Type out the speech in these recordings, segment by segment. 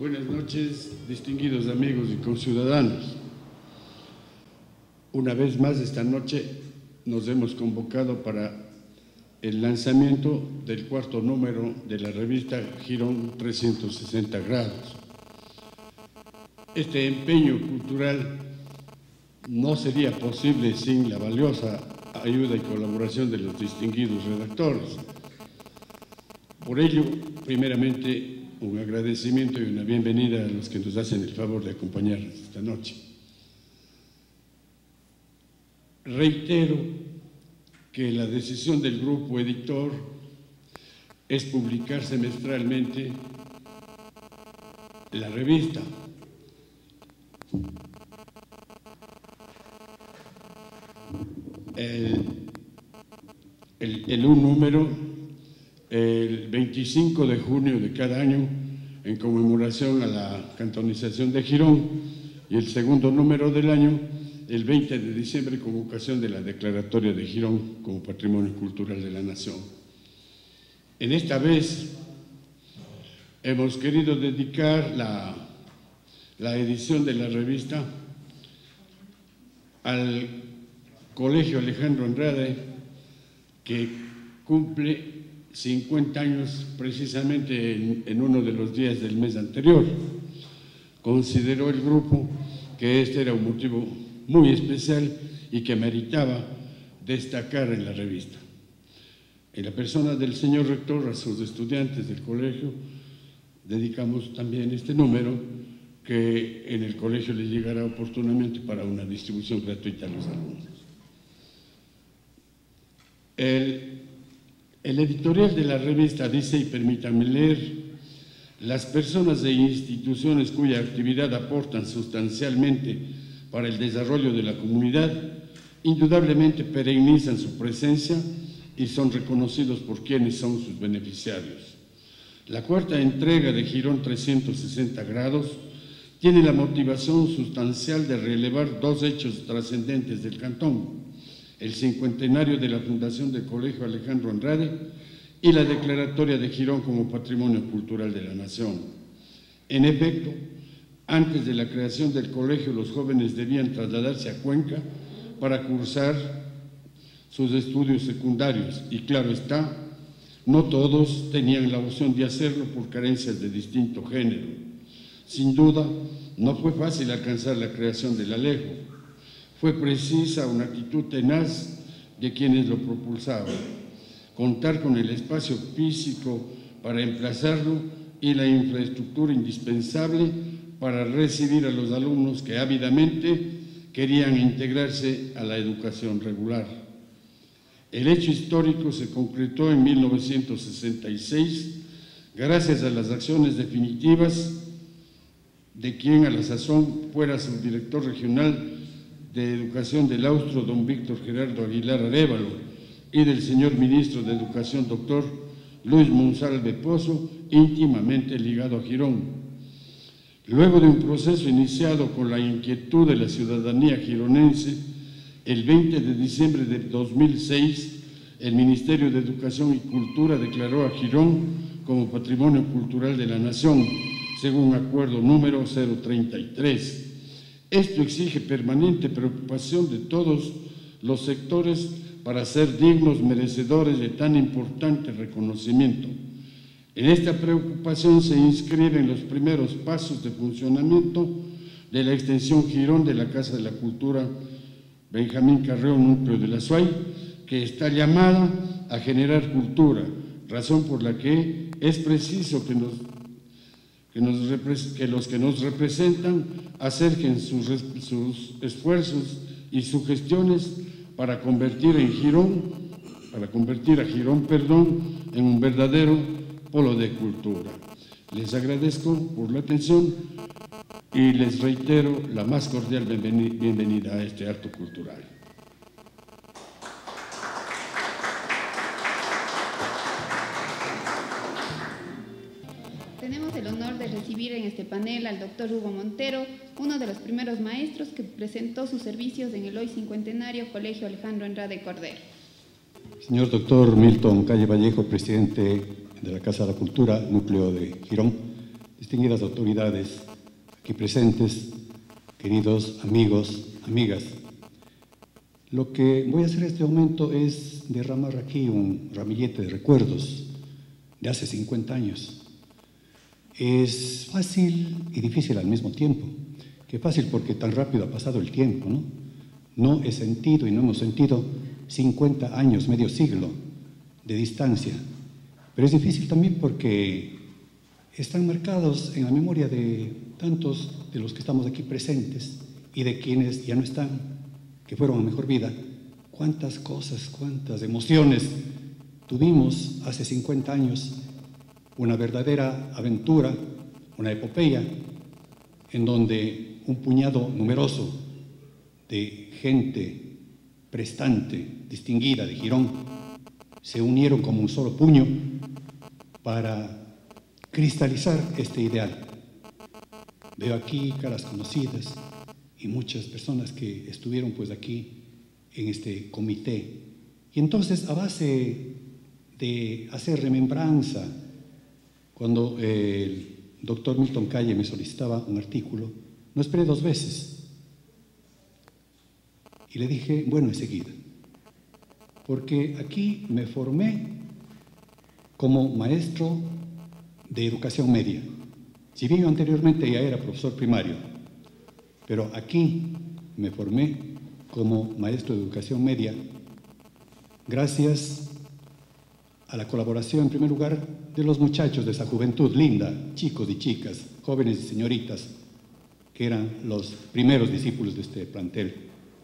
Buenas noches, distinguidos amigos y conciudadanos. Una vez más esta noche nos hemos convocado para el lanzamiento del cuarto número de la revista Girón 360 grados. Este empeño cultural no sería posible sin la valiosa ayuda y colaboración de los distinguidos redactores. Por ello, primeramente, un agradecimiento y una bienvenida a los que nos hacen el favor de acompañarnos esta noche. Reitero que la decisión del grupo editor es publicar semestralmente la revista. Un número el 25 de junio de cada año en conmemoración a la cantonización de Girón y el segundo número del año el 20 de diciembre con ocasión de la declaratoria de Girón como Patrimonio Cultural de la Nación. En esta vez hemos querido dedicar la edición de la revista al Colegio Alejandro Andrade, que cumple 50 años precisamente en uno de los días del mes anterior. Consideró el grupo que este era un motivo muy especial y que meritaba destacar en la revista. En la persona del señor rector, a sus estudiantes del colegio, dedicamos también este número que en el colegio les llegará oportunamente para una distribución gratuita a los alumnos. El editorial de la revista dice, y permítanme leer: las personas e instituciones cuya actividad aportan sustancialmente para el desarrollo de la comunidad, indudablemente perennizan su presencia y son reconocidos por quienes son sus beneficiarios. La cuarta entrega de Girón 360 grados tiene la motivación sustancial de relevar dos hechos trascendentes del cantón: el cincuentenario de la fundación del Colegio Alejandro Andrade y la declaratoria de Girón como Patrimonio Cultural de la Nación. En efecto, antes de la creación del colegio, los jóvenes debían trasladarse a Cuenca para cursar sus estudios secundarios y, claro está, no todos tenían la opción de hacerlo por carencias de distinto género. Sin duda, no fue fácil alcanzar la creación del Alejo. Fue precisa una actitud tenaz de quienes lo propulsaban, contar con el espacio físico para emplazarlo y la infraestructura indispensable para recibir a los alumnos que ávidamente querían integrarse a la educación regular. El hecho histórico se concretó en 1966 gracias a las acciones definitivas de quien a la sazón fuera subdirector regional de Educación del Austro, don Víctor Gerardo Aguilar Arévalo, y del señor ministro de Educación, doctor Luis Monsalve Pozo, íntimamente ligado a Girón. Luego de un proceso iniciado con la inquietud de la ciudadanía gironense, el 20 de diciembre de 2006, el Ministerio de Educación y Cultura declaró a Girón como Patrimonio Cultural de la Nación, según acuerdo número 033. Esto exige permanente preocupación de todos los sectores para ser dignos merecedores de tan importante reconocimiento. En esta preocupación se inscriben los primeros pasos de funcionamiento de la extensión Girón de la Casa de la Cultura Benjamín Carreo, núcleo de la SUAY, que está llamada a generar cultura, razón por la que es preciso que los que nos representan acerquen sus esfuerzos y sugestiones para convertir a Girón en un verdadero polo de cultura. Les agradezco por la atención y les reitero la más cordial bienvenida a este acto cultural. Tenemos el honor de recibir en este panel al doctor Hugo Montero, uno de los primeros maestros que presentó sus servicios en el hoy cincuentenario Colegio Alejandro Andrade Cordero. Señor doctor Milton Calle Vallejo, presidente de la Casa de la Cultura, núcleo de Girón. distinguidas autoridades aquí presentes, queridos amigos, amigas. Lo que voy a hacer en este momento es derramar aquí un ramillete de recuerdos de hace 50 años. Es fácil y difícil al mismo tiempo. Qué fácil porque tan rápido ha pasado el tiempo, ¿no? No he sentido y no hemos sentido 50 años, medio siglo de distancia. Pero es difícil también porque están marcados en la memoria de tantos de los que estamos aquí presentes y de quienes ya no están, que fueron a mejor vida. Cuántas cosas, cuántas emociones tuvimos hace 50 años, una verdadera aventura, una epopeya, en donde un puñado numeroso de gente prestante, distinguida de Girón, se unieron como un solo puño para cristalizar este ideal. Veo aquí caras conocidas y muchas personas que estuvieron pues aquí en este comité. Y entonces, a base de hacer remembranza, cuando el doctor Milton Calle me solicitaba un artículo, no esperé 2 veces. Y le dije, bueno, enseguida. Porque aquí me formé como maestro de educación media. Si bien yo anteriormente ya era profesor primario, pero aquí me formé como maestro de educación media gracias a la colaboración, en primer lugar, de los muchachos de esa juventud linda, chicos y chicas, jóvenes y señoritas, que eran los primeros discípulos de este plantel.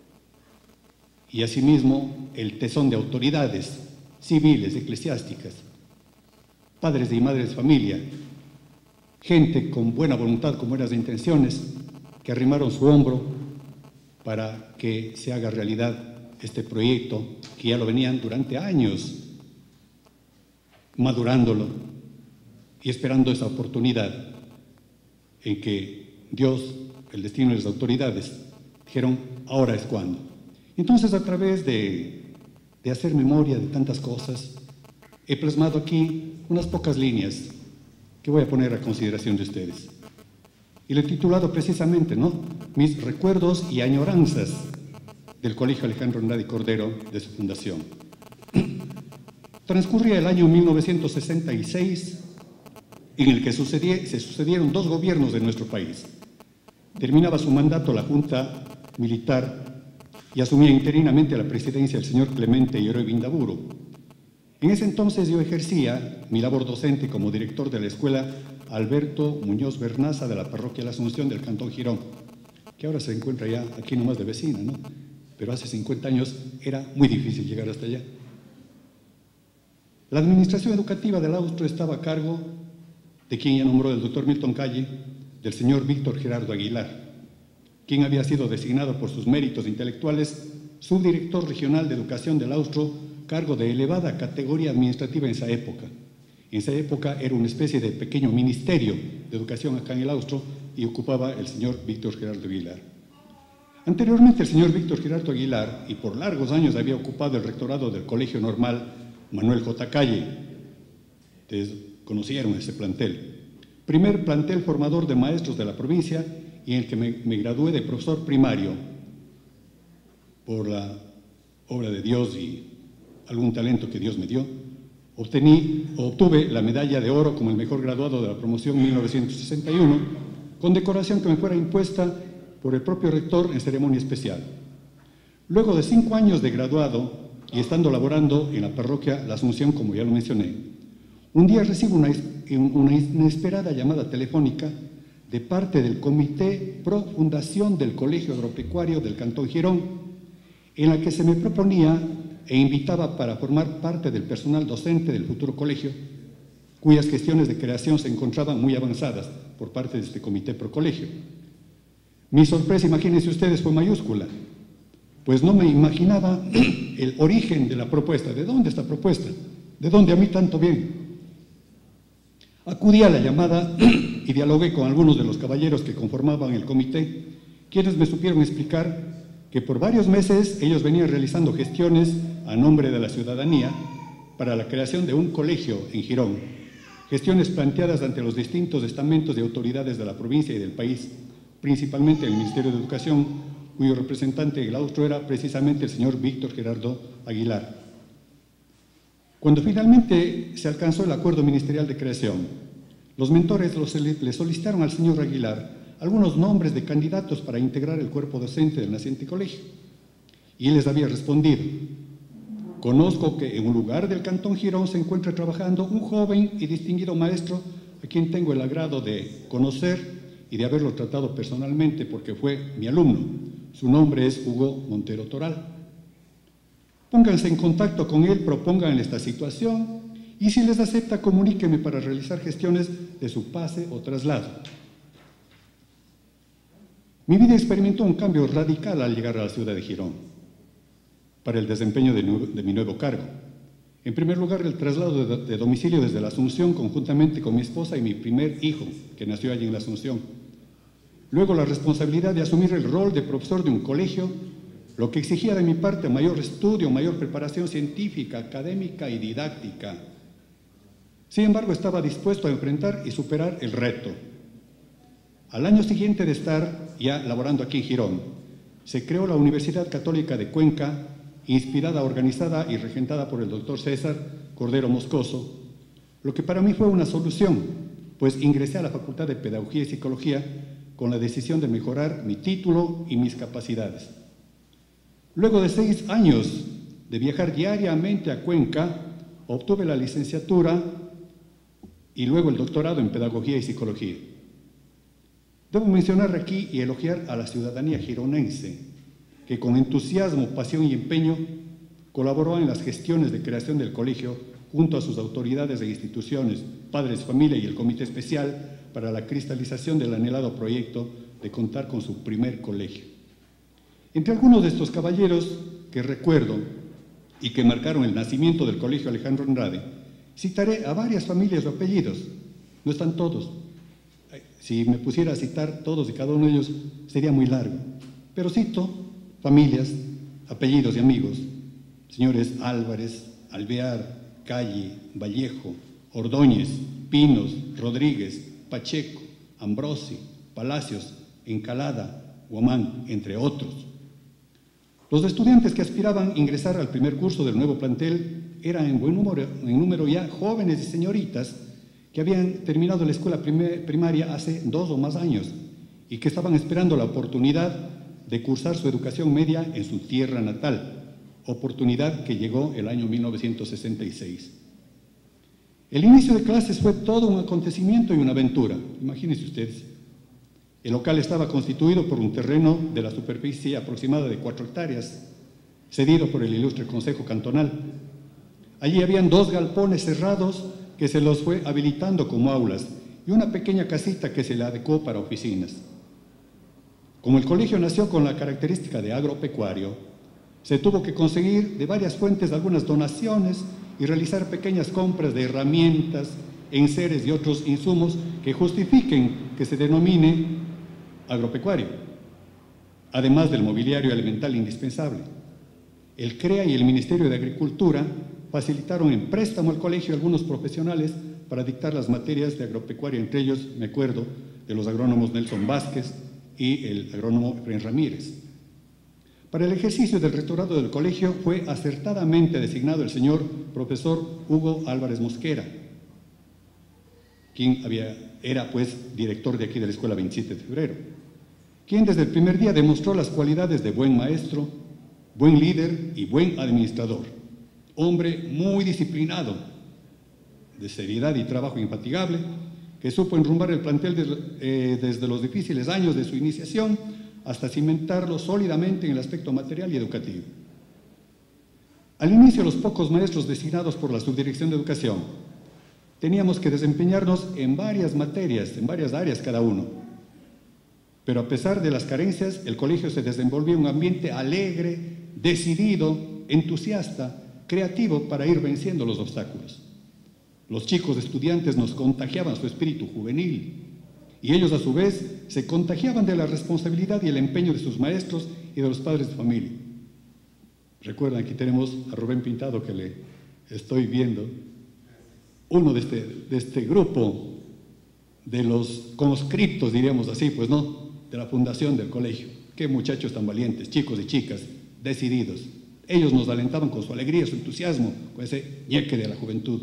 Y asimismo, el tesón de autoridades civiles, eclesiásticas, padres y madres de familia, gente con buena voluntad, con buenas intenciones, que arrimaron su hombro para que se haga realidad este proyecto, que ya lo venían durante años madurándolo y esperando esa oportunidad en que Dios, el destino de las autoridades, dijeron, ahora es cuando. Entonces, a través de hacer memoria de tantas cosas, he plasmado aquí unas pocas líneas que voy a poner a consideración de ustedes. Y lo he titulado precisamente, ¿no?, Mis recuerdos y añoranzas del Colegio Alejandro Andrade Cordero de su fundación. Transcurría el año 1966, en el que se sucedieron 2 gobiernos de nuestro país. Terminaba su mandato la Junta Militar y asumía interinamente la presidencia el señor Clemente Yeroy Vindaburo. En ese entonces yo ejercía mi labor docente como director de la escuela Alberto Muñoz Bernaza de la parroquia La Asunción del Cantón Girón, que ahora se encuentra ya aquí nomás de vecina, ¿no? Pero hace 50 años era muy difícil llegar hasta allá. La administración educativa del Austro estaba a cargo de quien ya nombró el doctor Milton Calle, del señor Víctor Gerardo Aguilar, quien había sido designado por sus méritos intelectuales subdirector regional de educación del Austro, cargo de elevada categoría administrativa en esa época. En esa época era una especie de pequeño ministerio de educación acá en el Austro y ocupaba el señor Víctor Gerardo Aguilar. Anteriormente el señor Víctor Gerardo Aguilar, y por largos años había ocupado el rectorado del Colegio Normal Manuel J. Calle. Ustedes conocieron ese plantel. Primer plantel formador de maestros de la provincia y en el que me gradué de profesor primario por la obra de Dios y algún talento que Dios me dio. Obtuve la medalla de oro como el mejor graduado de la promoción 1961, con decoración que me fuera impuesta por el propio rector en ceremonia especial. Luego de 5 años de graduado y estando laborando en la parroquia La Asunción, como ya lo mencioné, un día recibo una inesperada llamada telefónica de parte del Comité Pro Fundación del Colegio Agropecuario del Cantón Girón, en la que se me proponía e invitaba para formar parte del personal docente del futuro colegio, cuyas gestiones de creación se encontraban muy avanzadas por parte de este Comité Pro Colegio. Mi sorpresa, imagínense ustedes, fue mayúscula, pues no me imaginaba el origen de la propuesta. ¿De dónde esta propuesta? ¿De dónde a mí tanto bien? Acudí a la llamada y dialogué con algunos de los caballeros que conformaban el comité, quienes me supieron explicar que por varios meses ellos venían realizando gestiones a nombre de la ciudadanía para la creación de un colegio en Girón, gestiones planteadas ante los distintos estamentos y autoridades de la provincia y del país, principalmente el Ministerio de Educación, cuyo representante en el austro era precisamente el señor Víctor Gerardo Aguilar. Cuando finalmente se alcanzó el acuerdo ministerial de creación, los mentores le solicitaron al señor Aguilar algunos nombres de candidatos para integrar el cuerpo docente del naciente colegio. Y él les había respondido: conozco que en un lugar del Cantón Girón se encuentra trabajando un joven y distinguido maestro a quien tengo el agrado de conocer y de haberlo tratado personalmente porque fue mi alumno. Su nombre es Hugo Montero Toral. Pónganse en contacto con él, propónganle esta situación y si les acepta, comuníqueme para realizar gestiones de su pase o traslado. Mi vida experimentó un cambio radical al llegar a la ciudad de Girón para el desempeño de mi nuevo cargo. En primer lugar, el traslado de domicilio desde la Asunción conjuntamente con mi esposa y mi primer hijo, que nació allí en la Asunción. Luego, la responsabilidad de asumir el rol de profesor de un colegio, lo que exigía de mi parte mayor estudio, mayor preparación científica, académica y didáctica. Sin embargo, estaba dispuesto a enfrentar y superar el reto. Al año siguiente de estar ya laborando aquí en Girón, se creó la Universidad Católica de Cuenca, inspirada, organizada y regentada por el doctor César Cordero Moscoso, lo que para mí fue una solución, pues ingresé a la Facultad de Pedagogía y Psicología con la decisión de mejorar mi título y mis capacidades. Luego de 6 años de viajar diariamente a Cuenca, obtuve la licenciatura y luego el doctorado en Pedagogía y Psicología. Debo mencionar aquí y elogiar a la ciudadanía gironense, que con entusiasmo, pasión y empeño colaboró en las gestiones de creación del colegio junto a sus autoridades e instituciones, padres, familia y el comité especial para la cristalización del anhelado proyecto de contar con su primer colegio. Entre algunos de estos caballeros que recuerdo y que marcaron el nacimiento del Colegio Alejandro Andrade, citaré a varias familias o apellidos. No están todos. Si me pusiera a citar todos y cada uno de ellos sería muy largo, pero cito familias, apellidos y amigos: señores Álvarez, Alvear, Calle, Vallejo, Ordóñez, Pinos, Rodríguez, Pacheco, Ambrosi, Palacios, Encalada, Guamán, entre otros. Los estudiantes que aspiraban a ingresar al primer curso del nuevo plantel eran en buen número ya jóvenes y señoritas que habían terminado la escuela primaria hace 2 o más años y que estaban esperando la oportunidad de cursar su educación media en su tierra natal, oportunidad que llegó el año 1966. El inicio de clases fue todo un acontecimiento y una aventura. Imagínense ustedes. El local estaba constituido por un terreno de la superficie aproximada de 4 hectáreas, cedido por el ilustre Consejo Cantonal. Allí habían 2 galpones cerrados que se los fue habilitando como aulas y una pequeña casita que se le adecuó para oficinas. Como el colegio nació con la característica de agropecuario, se tuvo que conseguir de varias fuentes algunas donaciones y realizar pequeñas compras de herramientas, enseres y otros insumos que justifiquen que se denomine agropecuario, además del mobiliario elemental indispensable. El CREA y el Ministerio de Agricultura facilitaron en préstamo al colegio algunos profesionales para dictar las materias de agropecuaria, entre ellos me acuerdo de los agrónomos Nelson Vázquez y el agrónomo Efraín Ramírez. Para el ejercicio del rectorado del colegio fue acertadamente designado el señor profesor Hugo Álvarez Mosquera, quien era pues director de aquí de la Escuela 27 de Febrero, quien desde el primer día demostró las cualidades de buen maestro, buen líder y buen administrador. Hombre muy disciplinado, de seriedad y trabajo infatigable, que supo enrumbar el plantel desde los difíciles años de su iniciación hasta cimentarlo sólidamente en el aspecto material y educativo. Al inicio, los pocos maestros designados por la Subdirección de Educación teníamos que desempeñarnos en varias materias, en varias áreas cada uno. Pero a pesar de las carencias, el colegio se desenvolvía en un ambiente alegre, decidido, entusiasta, creativo para ir venciendo los obstáculos. Los chicos estudiantes nos contagiaban su espíritu juvenil y ellos a su vez se contagiaban de la responsabilidad y el empeño de sus maestros y de los padres de familia. Recuerdan, aquí tenemos a Rubén Pintado, que le estoy viendo. uno de este grupo de los conscriptos, diríamos así, pues no, de la fundación del colegio. Qué muchachos tan valientes, chicos y chicas, decididos. Ellos nos alentaban con su alegría, su entusiasmo, con ese ñeque de la juventud.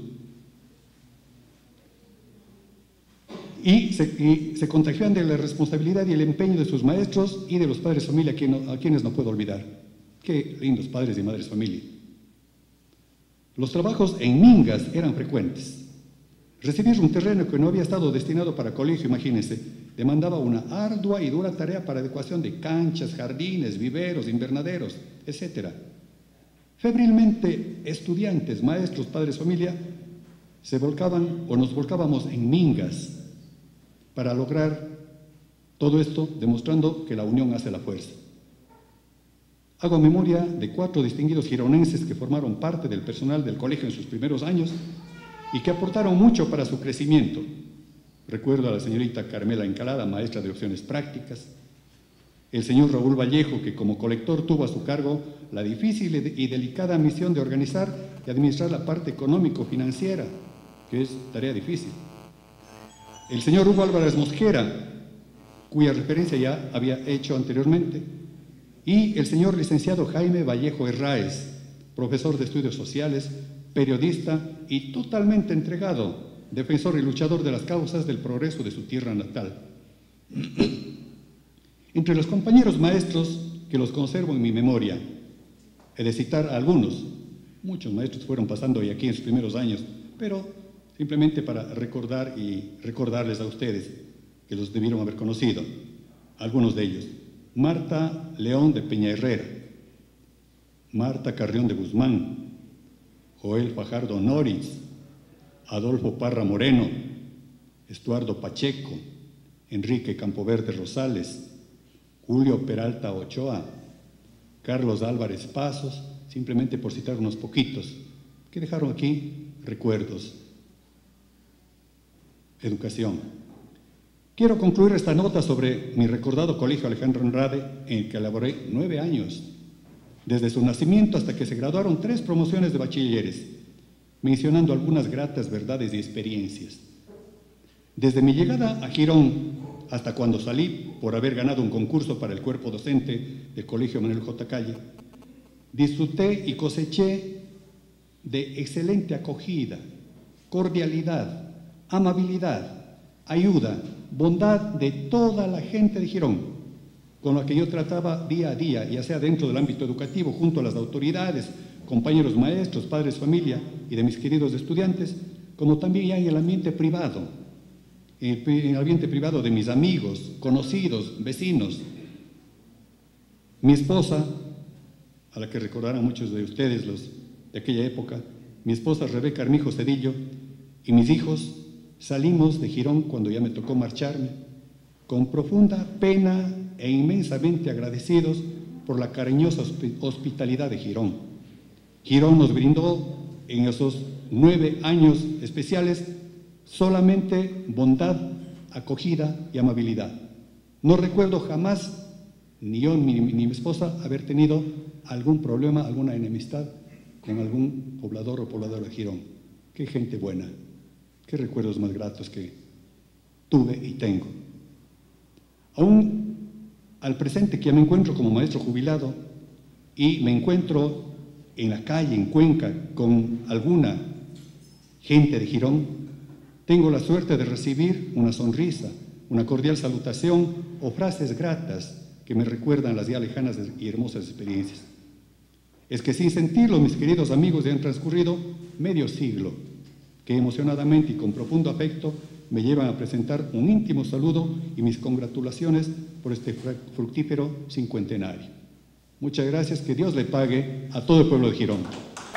Y se contagian de la responsabilidad y el empeño de sus maestros y de los padres de familia, a quienes no puedo olvidar. Qué lindos padres y madres de familia. Los trabajos en mingas eran frecuentes. Recibir un terreno que no había estado destinado para colegio, imagínense, demandaba una ardua y dura tarea para adecuación de canchas, jardines, viveros, invernaderos, etc. Febrilmente, estudiantes, maestros, padres, familia, se volcaban o nos volcábamos en mingas para lograr todo esto, demostrando que la unión hace la fuerza. Hago memoria de 4 distinguidos gironenses que formaron parte del personal del colegio en sus primeros años y que aportaron mucho para su crecimiento. Recuerdo a la señorita Carmela Encalada, maestra de opciones prácticas, el señor Raúl Vallejo, que como colector tuvo a su cargo la difícil y delicada misión de organizar y administrar la parte económico-financiera, que es tarea difícil. El señor Hugo Álvarez Mosquera, cuya referencia ya había hecho anteriormente, y el señor licenciado Jaime Vallejo Herráez, profesor de estudios sociales, periodista y totalmente entregado, defensor y luchador de las causas del progreso de su tierra natal. Entre los compañeros maestros que los conservo en mi memoria, he de citar a algunos. Muchos maestros fueron pasando hoy aquí en sus primeros años, pero simplemente para recordar y recordarles a ustedes que los debieron haber conocido, algunos de ellos. Marta León de Peña Herrera, Marta Carrión de Guzmán, Joel Fajardo Noritz, Adolfo Parra Moreno, Estuardo Pacheco, Enrique Campoverde Rosales, Julio Peralta Ochoa, Carlos Álvarez Pasos, simplemente por citar unos poquitos, que dejaron aquí recuerdos. Educación. Quiero concluir esta nota sobre mi recordado colegio Alejandro Andrade, en el que elaboré 9 años, desde su nacimiento hasta que se graduaron 3 promociones de bachilleres, mencionando algunas gratas verdades y experiencias. Desde mi llegada a Girón hasta cuando salí por haber ganado un concurso para el cuerpo docente del Colegio Manuel J. Calle, disfruté y coseché de excelente acogida, cordialidad, amabilidad, ayuda, bondad de toda la gente de Girón, con la que yo trataba día a día, ya sea dentro del ámbito educativo, junto a las autoridades, compañeros maestros, padres, familia y de mis queridos estudiantes, como también ya en el ambiente privado, en el ambiente privado de mis amigos, conocidos, vecinos. Mi esposa, a la que recordarán muchos de ustedes los de aquella época, mi esposa Rebeca Armijo Cedillo y mis hijos, salimos de Girón cuando ya me tocó marcharme, con profunda pena e inmensamente agradecidos por la cariñosa hospitalidad de Girón. Girón nos brindó en esos 9 años especiales solamente bondad, acogida y amabilidad. No recuerdo jamás, ni yo ni mi esposa, haber tenido algún problema, alguna enemistad con algún poblador o pobladora de Girón. Qué gente buena, qué recuerdos más gratos que tuve y tengo. Aún al presente, que ya me encuentro como maestro jubilado y me encuentro en la calle, en Cuenca, con alguna gente de Girón, tengo la suerte de recibir una sonrisa, una cordial salutación o frases gratas que me recuerdan las ya lejanas y hermosas experiencias. Es que sin sentirlo, mis queridos amigos, ya han transcurrido medio siglo, que emocionadamente y con profundo afecto me llevan a presentar un íntimo saludo y mis congratulaciones por este fructífero cincuentenario. Muchas gracias, que Dios le pague a todo el pueblo de Girón.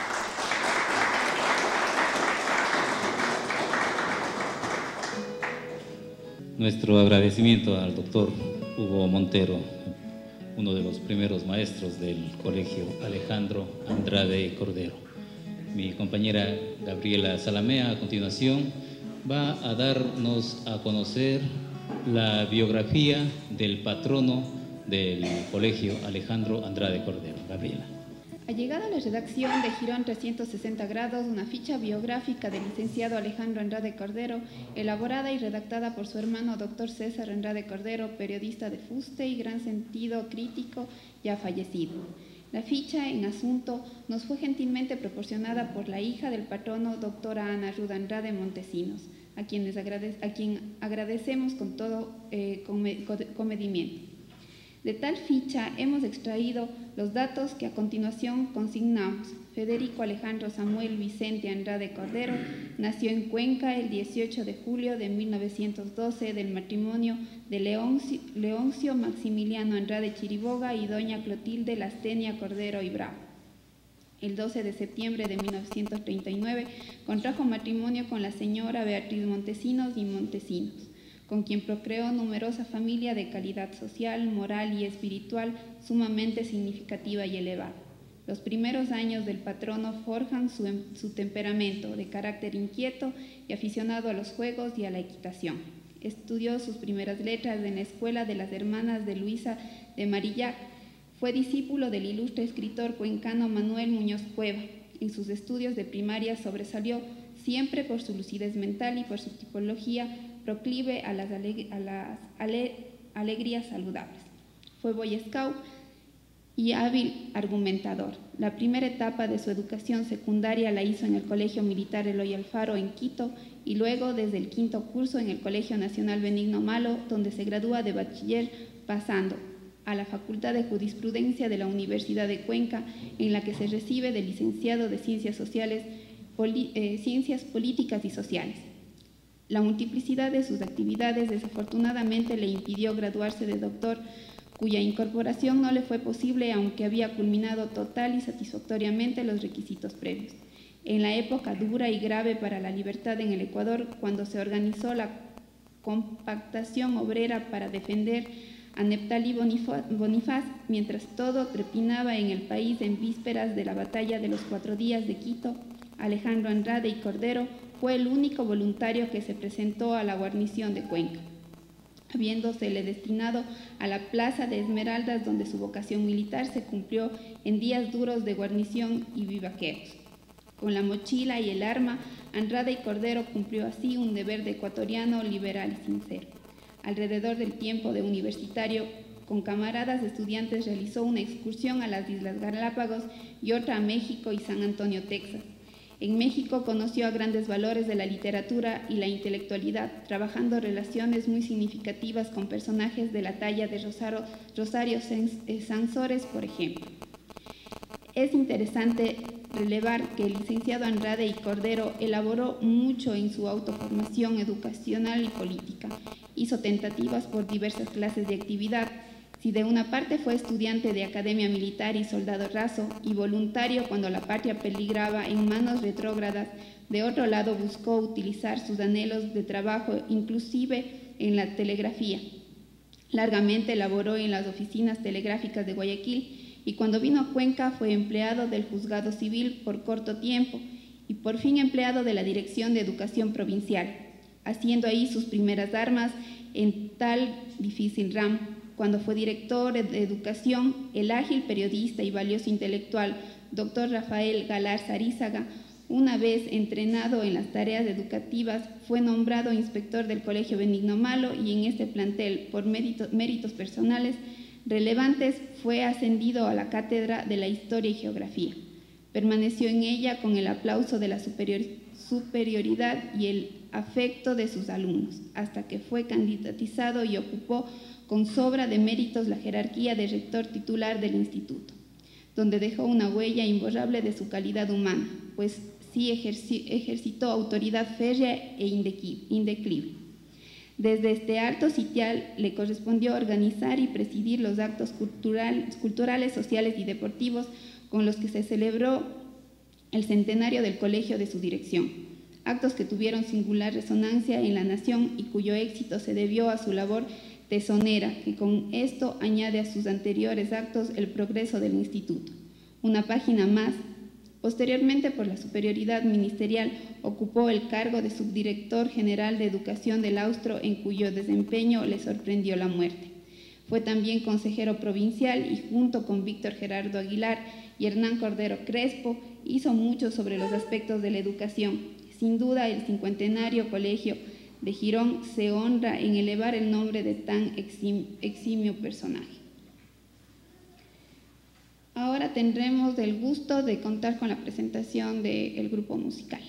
Nuestro agradecimiento al doctor Hugo Montero, uno de los primeros maestros del Colegio Alejandro Andrade Cordero. Mi compañera Gabriela Salamea, a continuación, va a darnos a conocer la biografía del patrono del Colegio Alejandro Andrade Cordero. Gabriela. Ha llegado a la redacción de Girón 360 grados una ficha biográfica del licenciado Alejandro Andrade Cordero, elaborada y redactada por su hermano Dr. César Andrade Cordero, periodista de fuste y gran sentido crítico, ya fallecido. La ficha en asunto nos fue gentilmente proporcionada por la hija del patrono, doctora Ana Ruda Andrade Montesinos, a quien agradecemos con todo comedimiento. De tal ficha hemos extraído los datos que a continuación consignamos. Federico Alejandro Samuel Vicente Andrade Cordero nació en Cuenca el 18 de julio de 1912 del matrimonio de Leoncio Maximiliano Andrade Chiriboga y doña Clotilde Lastenia Cordero y Bravo. El 12 de septiembre de 1939 contrajo matrimonio con la señora Beatriz Montesinos y Montesinos, con quien procreó numerosa familia de calidad social, moral y espiritual sumamente significativa y elevada. Los primeros años del patrono forjan su temperamento de carácter inquieto y aficionado a los juegos y a la equitación. Estudió sus primeras letras en la Escuela de las Hermanas de Luisa de Marillac. Fue discípulo del ilustre escritor cuencano Manuel Muñoz Cueva. En sus estudios de primaria sobresalió siempre por su lucidez mental y por su tipología proclive a las alegrías saludables. Fue Boy Scout y hábil argumentador. La primera etapa de su educación secundaria la hizo en el Colegio Militar Eloy Alfaro en Quito y luego desde el quinto curso en el Colegio Nacional Benigno Malo, donde se gradúa de bachiller, pasando a la Facultad de Jurisprudencia de la Universidad de Cuenca, en la que se recibe de licenciado de Ciencias Sociales, Ciencias Políticas y Sociales. La multiplicidad de sus actividades desafortunadamente le impidió graduarse de doctor, cuya incorporación no le fue posible aunque había culminado total y satisfactoriamente los requisitos previos. En la época dura y grave para la libertad en el Ecuador, cuando se organizó la compactación obrera para defender a Neptalí Bonifaz, mientras todo trepinaba en el país en vísperas de la batalla de los 4 días de Quito, Alejandro Andrade y Cordero fue el único voluntario que se presentó a la guarnición de Cuenca, habiéndosele destinado a la Plaza de Esmeraldas, donde su vocación militar se cumplió en días duros de guarnición y vivaqueros. Con la mochila y el arma, Andrade y Cordero cumplió así un deber de ecuatoriano liberal y sincero. Alrededor del tiempo de universitario, con camaradas estudiantes realizó una excursión a las Islas Galápagos y otra a México y San Antonio, Texas. En México conoció a grandes valores de la literatura y la intelectualidad, trabajando relaciones muy significativas con personajes de la talla de Rosario Sansores, por ejemplo. Es interesante relevar que el licenciado Andrade y Cordero elaboró mucho en su autoformación educacional y política. Hizo tentativas por diversas clases de actividad. Si de una parte fue estudiante de academia militar y soldado raso y voluntario cuando la patria peligraba en manos retrógradas, de otro lado buscó utilizar sus anhelos de trabajo inclusive en la telegrafía. Largamente laboró en las oficinas telegráficas de Guayaquil y cuando vino a Cuenca fue empleado del juzgado civil por corto tiempo y por fin empleado de la Dirección de Educación Provincial, haciendo ahí sus primeras armas en tal difícil ramo. Cuando fue director de Educación, el ágil periodista y valioso intelectual Dr. Rafael Galarza Arízaga, una vez entrenado en las tareas educativas, fue nombrado inspector del Colegio Benigno Malo y en este plantel, por méritos personales relevantes, fue ascendido a la cátedra de la Historia y Geografía. Permaneció en ella con el aplauso de la superioridad y el afecto de sus alumnos, hasta que fue candidatizado y ocupó con sobra de méritos la jerarquía de rector titular del instituto, donde dejó una huella imborrable de su calidad humana, pues sí ejercitó autoridad férrea e indeclive. Desde este alto sitial le correspondió organizar y presidir los actos culturales, sociales y deportivos con los que se celebró el centenario del colegio de su dirección, actos que tuvieron singular resonancia en la nación y cuyo éxito se debió a su labor tesonera, que con esto añade a sus anteriores actos el progreso del instituto. Una página más. Posteriormente, por la superioridad ministerial, ocupó el cargo de subdirector general de Educación del Austro, en cuyo desempeño le sorprendió la muerte. Fue también consejero provincial y junto con Víctor Gerardo Aguilar y Hernán Cordero Crespo hizo mucho sobre los aspectos de la educación. Sin duda, el 50enario Colegio de Girón se honra en elevar el nombre de tan eximio personaje. Ahora tendremos el gusto de contar con la presentación del grupo musical.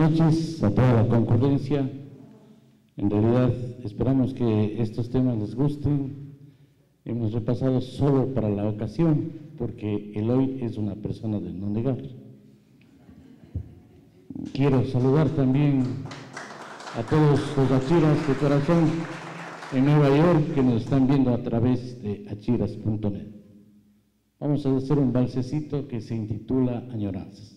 noches a toda la concurrencia. En realidad esperamos que estos temas les gusten. Hemos repasado solo para la ocasión, porque Eloy es una persona de no negar. Quiero saludar también a todos los achiras de corazón en Nueva York que nos están viendo a través de achiras.net. Vamos a hacer un valsecito que se intitula Añoranzas.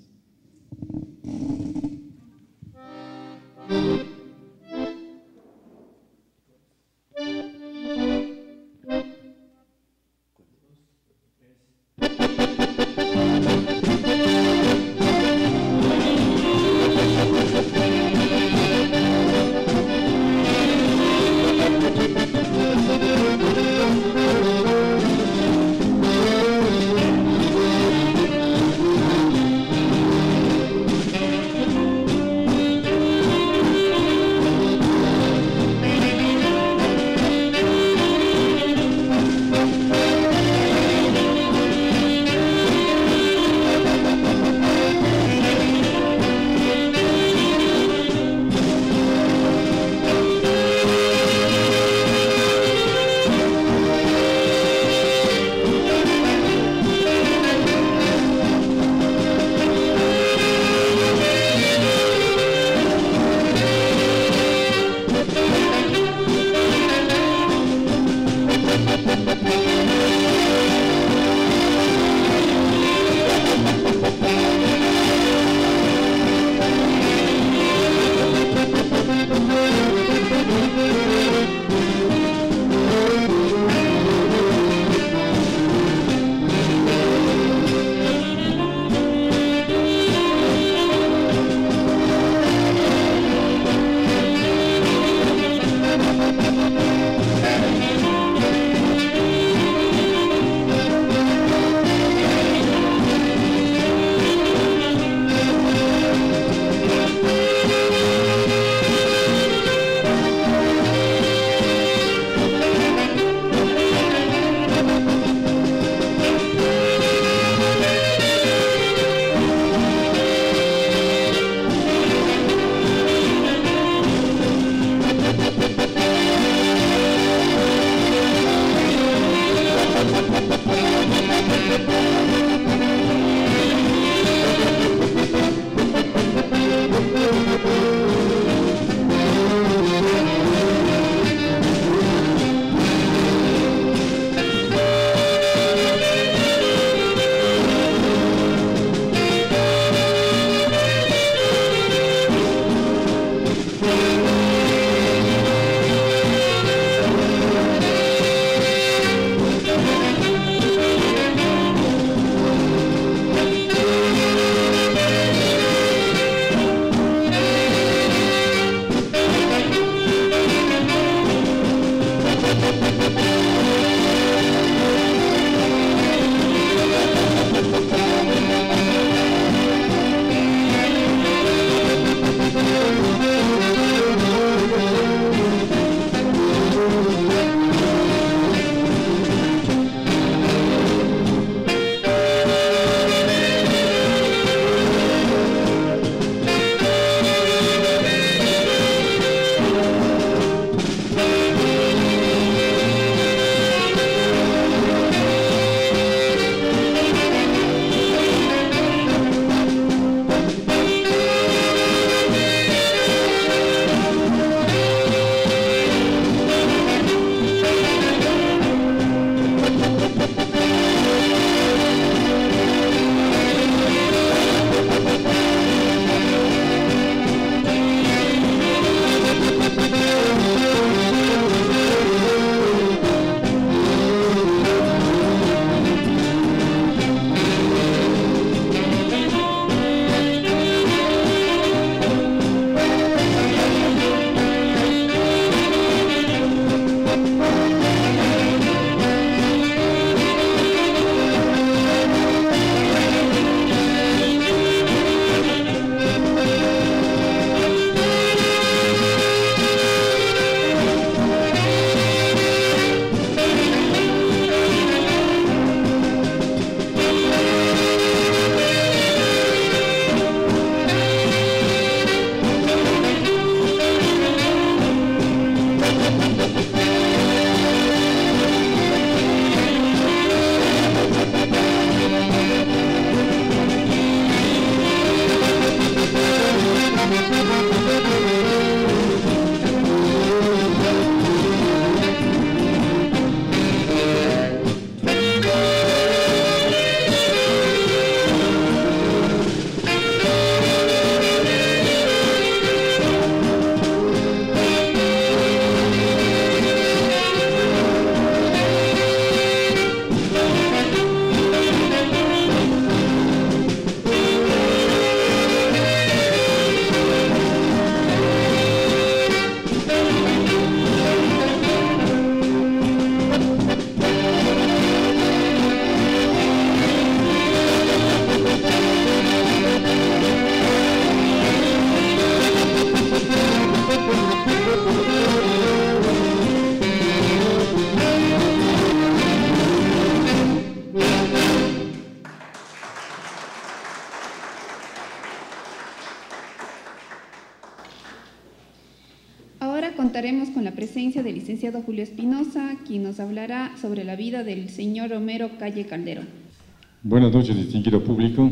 Ahora contaremos con la presencia del licenciado Julio Espinosa, quien nos hablará sobre la vida del señor Homero Calle Calderón. Buenas noches, distinguido público.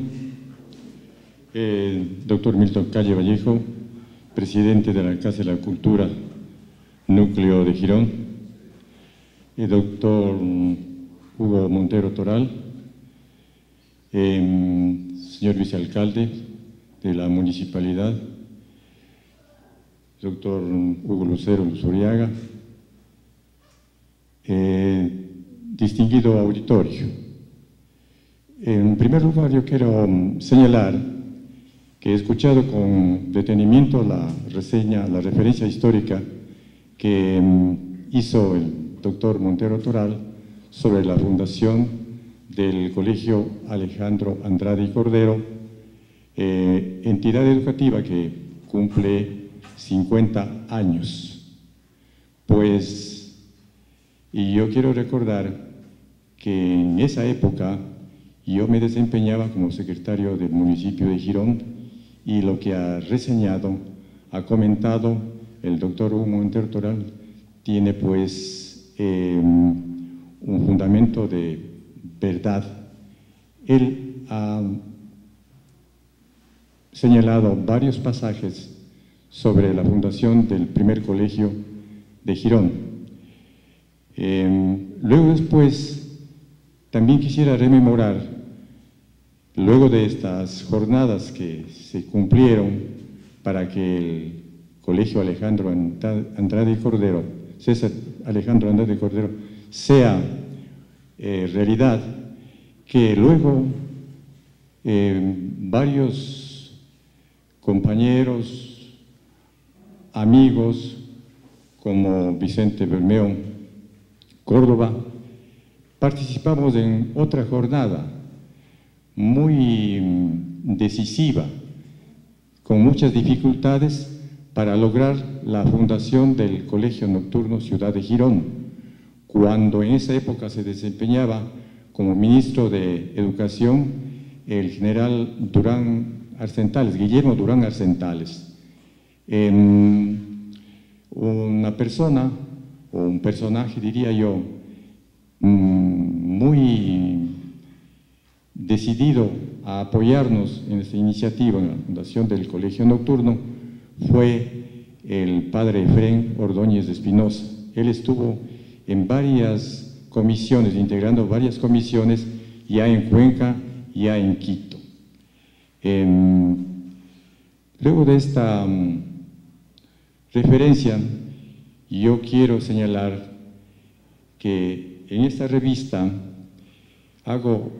Doctor Milton Calle Vallejo, presidente de la Casa de la Cultura, Núcleo de Girón. Doctor Hugo Montero Toral, señor vicealcalde de la municipalidad, doctor Hugo Lucero Luzuriaga, distinguido auditorio. En primer lugar, yo quiero señalar que he escuchado con detenimiento la referencia histórica que hizo el doctor Montero Toral sobre la fundación del Colegio Alejandro Andrade y Cordero, entidad educativa que cumple 50 años. Y yo quiero recordar que en esa época yo me desempeñaba como secretario del municipio de Girón, y lo que ha reseñado, ha comentado el doctor Hugo Montero Toral tiene un fundamento de verdad. Él ha señalado varios pasajes sobre la fundación del primer colegio de Girón. Luego después, también quisiera rememorar, luego de estas jornadas que se cumplieron para que el Colegio Alejandro Andrade y Cordero, César Alejandro Andrade y Cordero, sea realidad, que luego varios compañeros, amigos, como Vicente Bermeo Córdoba, participamos en otra jornada muy decisiva, con muchas dificultades, para lograr la fundación del Colegio Nocturno Ciudad de Girón, cuando en esa época se desempeñaba como ministro de Educación el general Guillermo Durán Arcentales. Una persona, o un personaje diría yo, muy decidido a apoyarnos en esta iniciativa, en la fundación del Colegio Nocturno, fue el padre Efrén Ordóñez de Espinosa. Él estuvo en varias comisiones, integrando varias comisiones, ya en Cuenca, ya en Quito. Luego de esta referencia, yo quiero señalar que en esta revista hago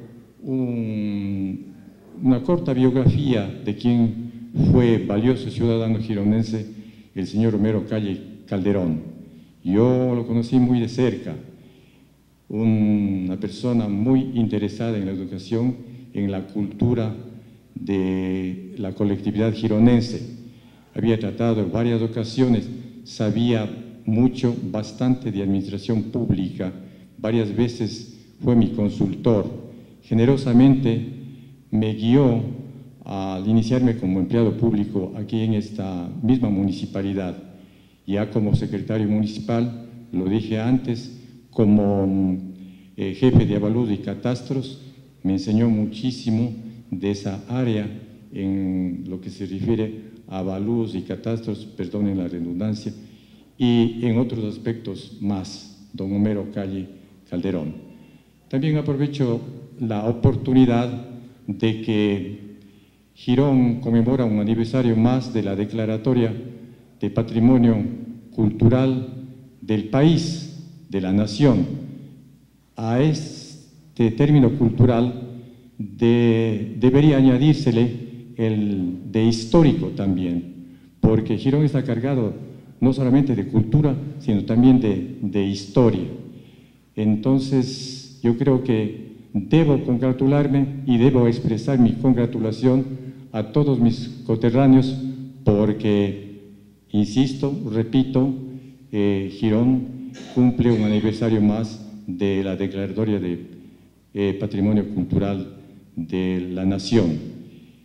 una corta biografía de quien fue valioso ciudadano gironense, el señor Homero Calle Calderón. Yo lo conocí muy de cerca, una persona muy interesada en la educación, en la cultura de la colectividad gironense. Había tratado en varias ocasiones, sabía mucho, bastante de administración pública, varias veces fue mi consultor. Generosamente me guió al iniciarme como empleado público aquí en esta misma municipalidad. Ya como secretario municipal, lo dije antes, como jefe de avalúos y catastros, me enseñó muchísimo de esa área en lo que se refiere a avalúos y catastros, perdonen la redundancia, y en otros aspectos más, don Homero Calle Calderón. También aprovecho la oportunidad de que Girón conmemora un aniversario más de la Declaratoria de Patrimonio Cultural del país, de la nación. A este término cultural debería añadírsele el de histórico también, porque Girón está cargado no solamente de cultura, sino también de historia. Entonces, yo creo que debo congratularme y debo expresar mi congratulación a todos mis coterráneos porque, insisto, repito, Girón cumple un aniversario más de la Declaratoria de Patrimonio Cultural de la Nación.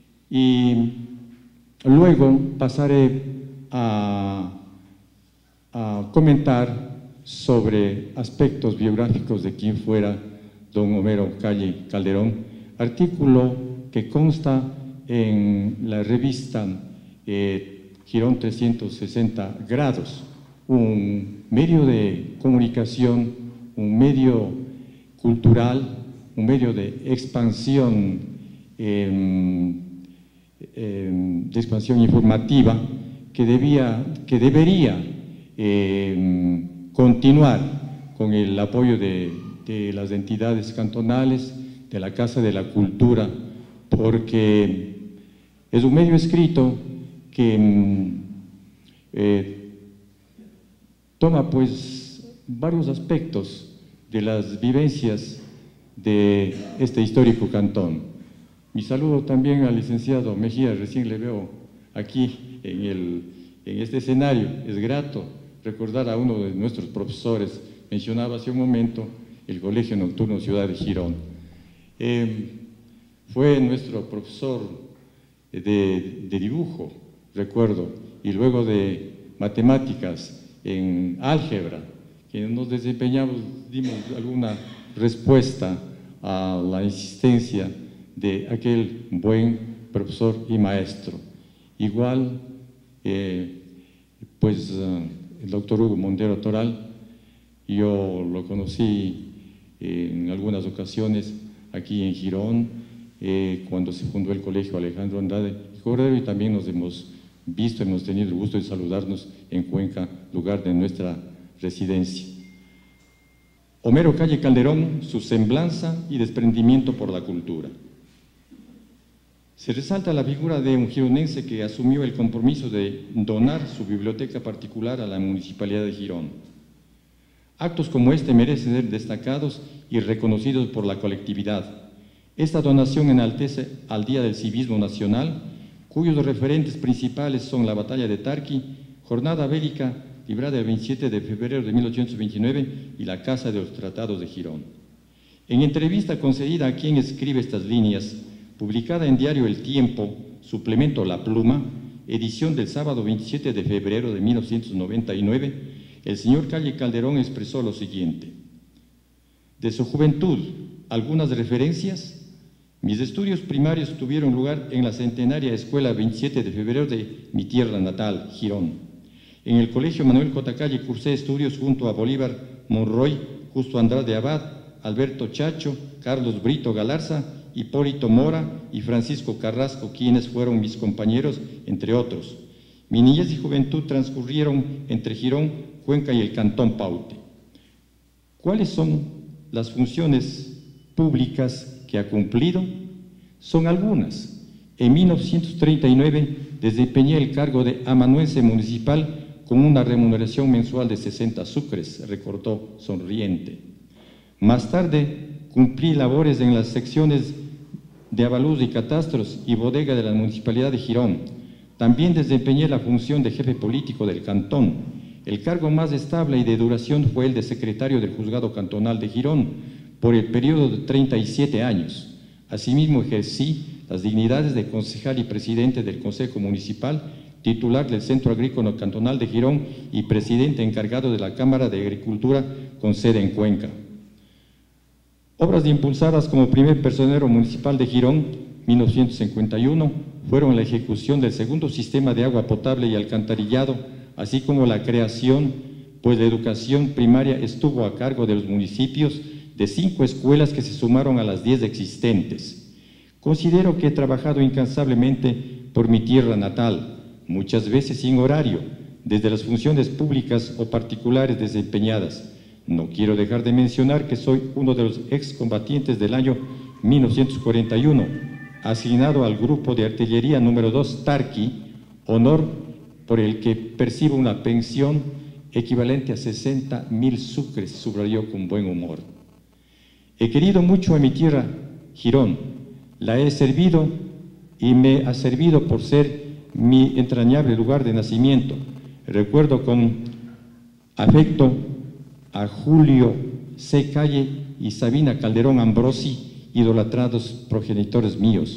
Y luego pasaré a a comentar sobre aspectos biográficos de quien fuera don Homero Calle Calderón, artículo que consta en la revista Girón 360 grados, un medio de comunicación, un medio cultural, un medio de expansión informativa que debería continuar con el apoyo de las entidades cantonales, de la Casa de la Cultura, porque es un medio escrito que toma pues varios aspectos de las vivencias de este histórico cantón. Mi saludo también al licenciado Mejía, recién le veo aquí en este escenario. Es grato recordar a uno de nuestros profesores, mencionaba hace un momento el Colegio Nocturno Ciudad de Girón. Fue nuestro profesor de dibujo, recuerdo, y luego de matemáticas en álgebra, que nos desempeñamos, dimos alguna respuesta a la insistencia de aquel buen profesor y maestro. Igual, pues el doctor Hugo Montero Toral, yo lo conocí en algunas ocasiones aquí en Girón, cuando se fundó el Colegio Alejandro Andrade Cordero, y también nos hemos visto, hemos tenido el gusto de saludarnos en Cuenca, lugar de nuestra residencia. Homero Calle Calderón, su semblanza y desprendimiento por la cultura. Se resalta la figura de un gironense que asumió el compromiso de donar su biblioteca particular a la Municipalidad de Girón. Actos como este merecen ser destacados y reconocidos por la colectividad. Esta donación enaltece al Día del Civismo Nacional, cuyos referentes principales son la Batalla de Tarqui, Jornada Bélica librada el 27 de febrero de 1829 y la Casa de los Tratados de Girón. En entrevista concedida a quien escribe estas líneas, publicada en diario El Tiempo, suplemento La Pluma, edición del sábado 27 de febrero de 1999, el señor Calle Calderón expresó lo siguiente: de su juventud, algunas referencias. Mis estudios primarios tuvieron lugar en la centenaria Escuela 27 de febrero de mi tierra natal, Girón. En el Colegio Manuel J. Calle cursé estudios junto a Bolívar Monroy, Justo Andrade Abad, Alberto Chacho, Carlos Brito Galarza, Hipólito Mora y Francisco Carrasco, quienes fueron mis compañeros, entre otros. Mi niñez y juventud transcurrieron entre Girón, Cuenca y el Cantón Paute. ¿Cuáles son las funciones públicas que ha cumplido? Son algunas. En 1939 desempeñé el cargo de amanuense municipal con una remuneración mensual de 60 sucres, recordó sonriente. Más tarde cumplí labores en las secciones de avalúos y catastros y bodega de la Municipalidad de Girón. También desempeñé la función de jefe político del cantón. El cargo más estable y de duración fue el de secretario del Juzgado Cantonal de Girón por el periodo de 37 años. Asimismo ejercí las dignidades de concejal y presidente del Consejo Municipal, titular del Centro Agrícola Cantonal de Girón y presidente encargado de la Cámara de Agricultura con sede en Cuenca. Obras impulsadas como primer personero municipal de Girón, 1951, fueron la ejecución del segundo sistema de agua potable y alcantarillado, así como la creación, pues la educación primaria estuvo a cargo de los municipios, de 5 escuelas que se sumaron a las 10 existentes. Considero que he trabajado incansablemente por mi tierra natal, muchas veces sin horario, desde las funciones públicas o particulares desempeñadas. No quiero dejar de mencionar que soy uno de los excombatientes del año 1941, asignado al grupo de artillería número 2 Tarqui, honor por el que percibo una pensión equivalente a 60.000 sucres, subrayó con buen humor. He querido mucho a mi tierra, Girón, la he servido y me ha servido por ser mi entrañable lugar de nacimiento. Recuerdo con afecto a Julio C. Calle y Sabina Calderón Ambrosi, idolatrados progenitores míos.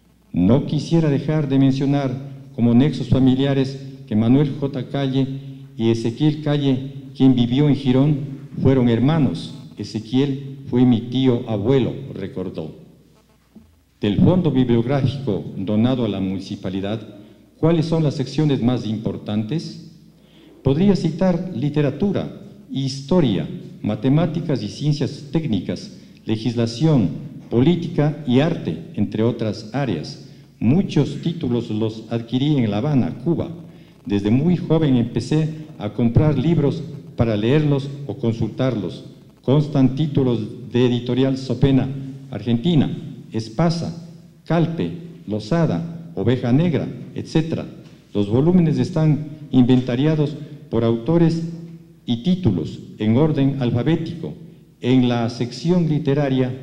No quisiera dejar de mencionar como nexos familiares que Manuel J. Calle y Ezequiel Calle, quien vivió en Girón, fueron hermanos. Ezequiel fue mi tío abuelo, recordó. Del fondo bibliográfico donado a la municipalidad, ¿cuáles son las secciones más importantes? Podría citar literatura, historia, matemáticas y ciencias técnicas, legislación, política y arte, entre otras áreas. Muchos títulos los adquirí en La Habana, Cuba. Desde muy joven empecé a comprar libros para leerlos o consultarlos. Constan títulos de Editorial Sopena, Argentina, Espasa, Calpe, Losada, Oveja Negra, etc. Los volúmenes están inventariados por autores y títulos en orden alfabético. En la sección literatura,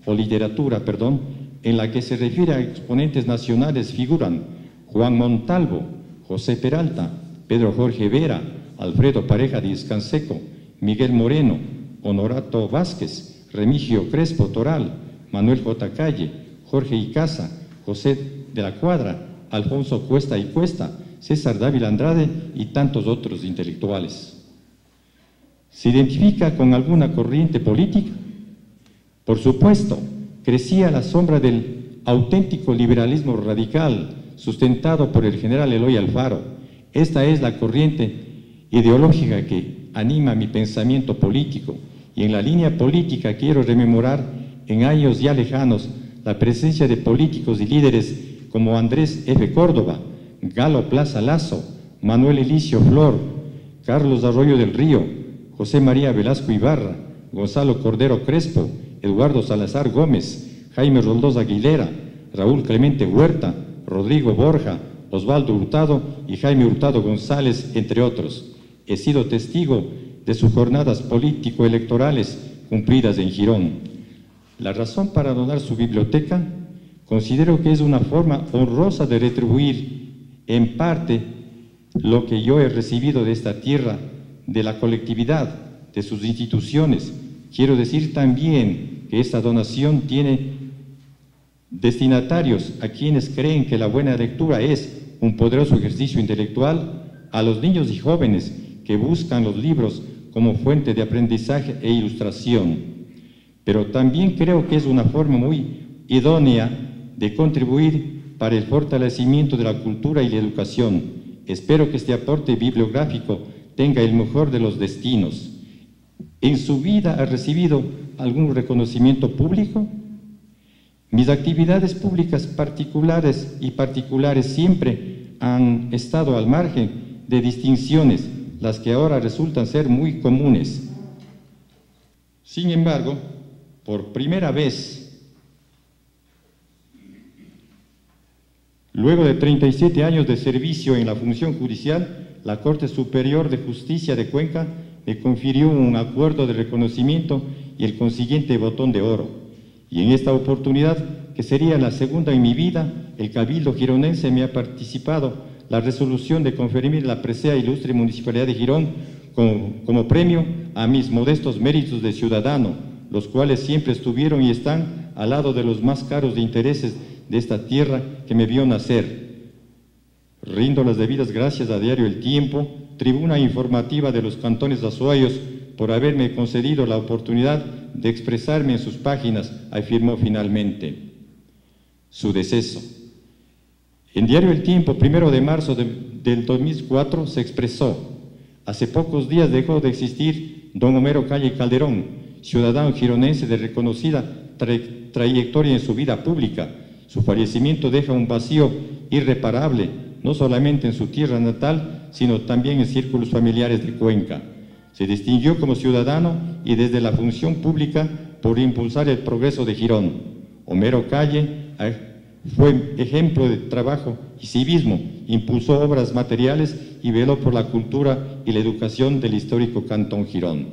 en la que se refiere a exponentes nacionales figuran Juan Montalvo, José Peralta, Pedro Jorge Vera, Alfredo Pareja Díaz Canseco, Miguel Moreno, Honorato Vázquez, Remigio Crespo Toral, Manuel J. Calle, Jorge Icaza, José de la Cuadra, Alfonso Cuesta y Cuesta, César Dávila Andrade y tantos otros intelectuales. ¿Se identifica con alguna corriente política? Por supuesto, crecía a la sombra del auténtico liberalismo radical sustentado por el general Eloy Alfaro. Esta es la corriente ideológica que anima mi pensamiento político, y en la línea política quiero rememorar en años ya lejanos la presencia de políticos y líderes como Andrés F. Córdoba, Galo Plaza Lazo, Manuel Elicio Flor, Carlos Arroyo del Río, José María Velasco Ibarra, Gonzalo Cordero Crespo, Eduardo Salazar Gómez, Jaime Roldós Aguilera, Raúl Clemente Huerta, Rodrigo Borja, Osvaldo Hurtado y Jaime Hurtado González, entre otros. He sido testigo de sus jornadas político-electorales cumplidas en Girón. La razón para donar su biblioteca considero que es una forma honrosa de retribuir en parte lo que yo he recibido de esta tierra, de la colectividad, de sus instituciones. Quiero decir también que esta donación tiene destinatarios a quienes creen que la buena lectura es un poderoso ejercicio intelectual, a los niños y jóvenes que buscan los libros como fuente de aprendizaje e ilustración. Pero también creo que es una forma muy idónea de contribuir para el fortalecimiento de la cultura y la educación. Espero que este aporte bibliográfico tenga el mejor de los destinos. ¿En su vida ha recibido algún reconocimiento público? Mis actividades públicas particulares siempre han estado al margen de distinciones, las que ahora resultan ser muy comunes. Sin embargo, por primera vez, luego de 37 años de servicio en la función judicial, la Corte Superior de Justicia de Cuenca me confirió un acuerdo de reconocimiento y el consiguiente botón de oro. Y en esta oportunidad, que sería la segunda en mi vida, el Cabildo gironense me ha participado la resolución de conferir la presea ilustre Municipalidad de Girón como premio a mis modestos méritos de ciudadano, los cuales siempre estuvieron y están al lado de los más caros de intereses de esta tierra que me vio nacer. Rindo las debidas gracias a Diario El Tiempo, tribuna informativa de los cantones Azuayos, por haberme concedido la oportunidad de expresarme en sus páginas, afirmó finalmente. Su deceso. En Diario El Tiempo, 1 de marzo del 2004, se expresó: hace pocos días dejó de existir don Homero Calle Calderón, ciudadano gironense de reconocida trayectoria en su vida pública. Su fallecimiento deja un vacío irreparable, no solamente en su tierra natal, sino también en círculos familiares de Cuenca. Se distinguió como ciudadano y desde la función pública por impulsar el progreso de Girón. Homero Calle fue ejemplo de trabajo y civismo, impulsó obras materiales y veló por la cultura y la educación del histórico Cantón Girón.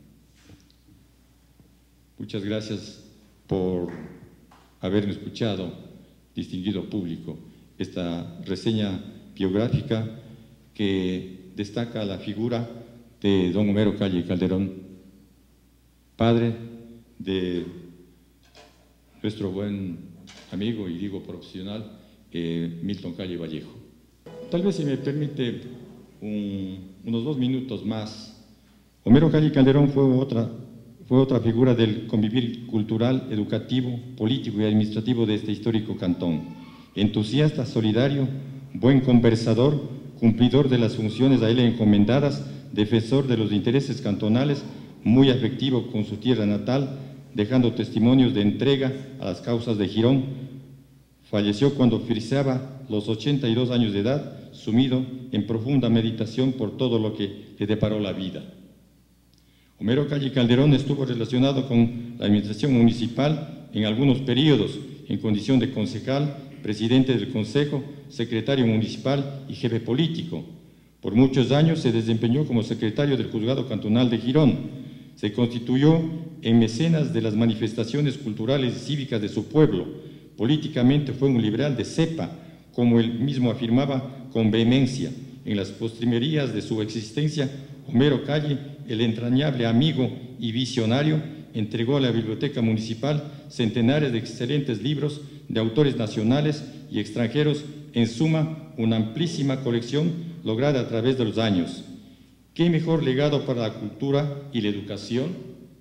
Muchas gracias por haberme escuchado, distinguido público, esta reseña biográfica que destaca la figura de don Homero Calle Calderón, padre de nuestro buen amigo y digo profesional, Milton Calle Vallejo. Tal vez, si me permite unos 2 minutos más. Homero Calle Calderón fue otra figura del convivir cultural, educativo, político y administrativo de este histórico cantón. Entusiasta, solidario, buen conversador, cumplidor de las funciones a él encomendadas, defensor de los intereses cantonales, muy afectivo con su tierra natal, dejando testimonios de entrega a las causas de Girón. Falleció cuando friseaba los 82 años de edad, sumido en profunda meditación por todo lo que le deparó la vida. Homero Calle Calderón estuvo relacionado con la administración municipal en algunos periodos, en condición de concejal, presidente del consejo, secretario municipal y jefe político. Por muchos años se desempeñó como secretario del Juzgado Cantonal de Girón. Se constituyó en mecenas de las manifestaciones culturales y cívicas de su pueblo. Políticamente fue un liberal de cepa, como él mismo afirmaba con vehemencia. En las postrimerías de su existencia, Homero Calle, el entrañable amigo y visionario, entregó a la Biblioteca Municipal centenares de excelentes libros de autores nacionales y extranjeros, en suma, una amplísima colección lograda a través de los años. ¿Qué mejor legado para la cultura y la educación?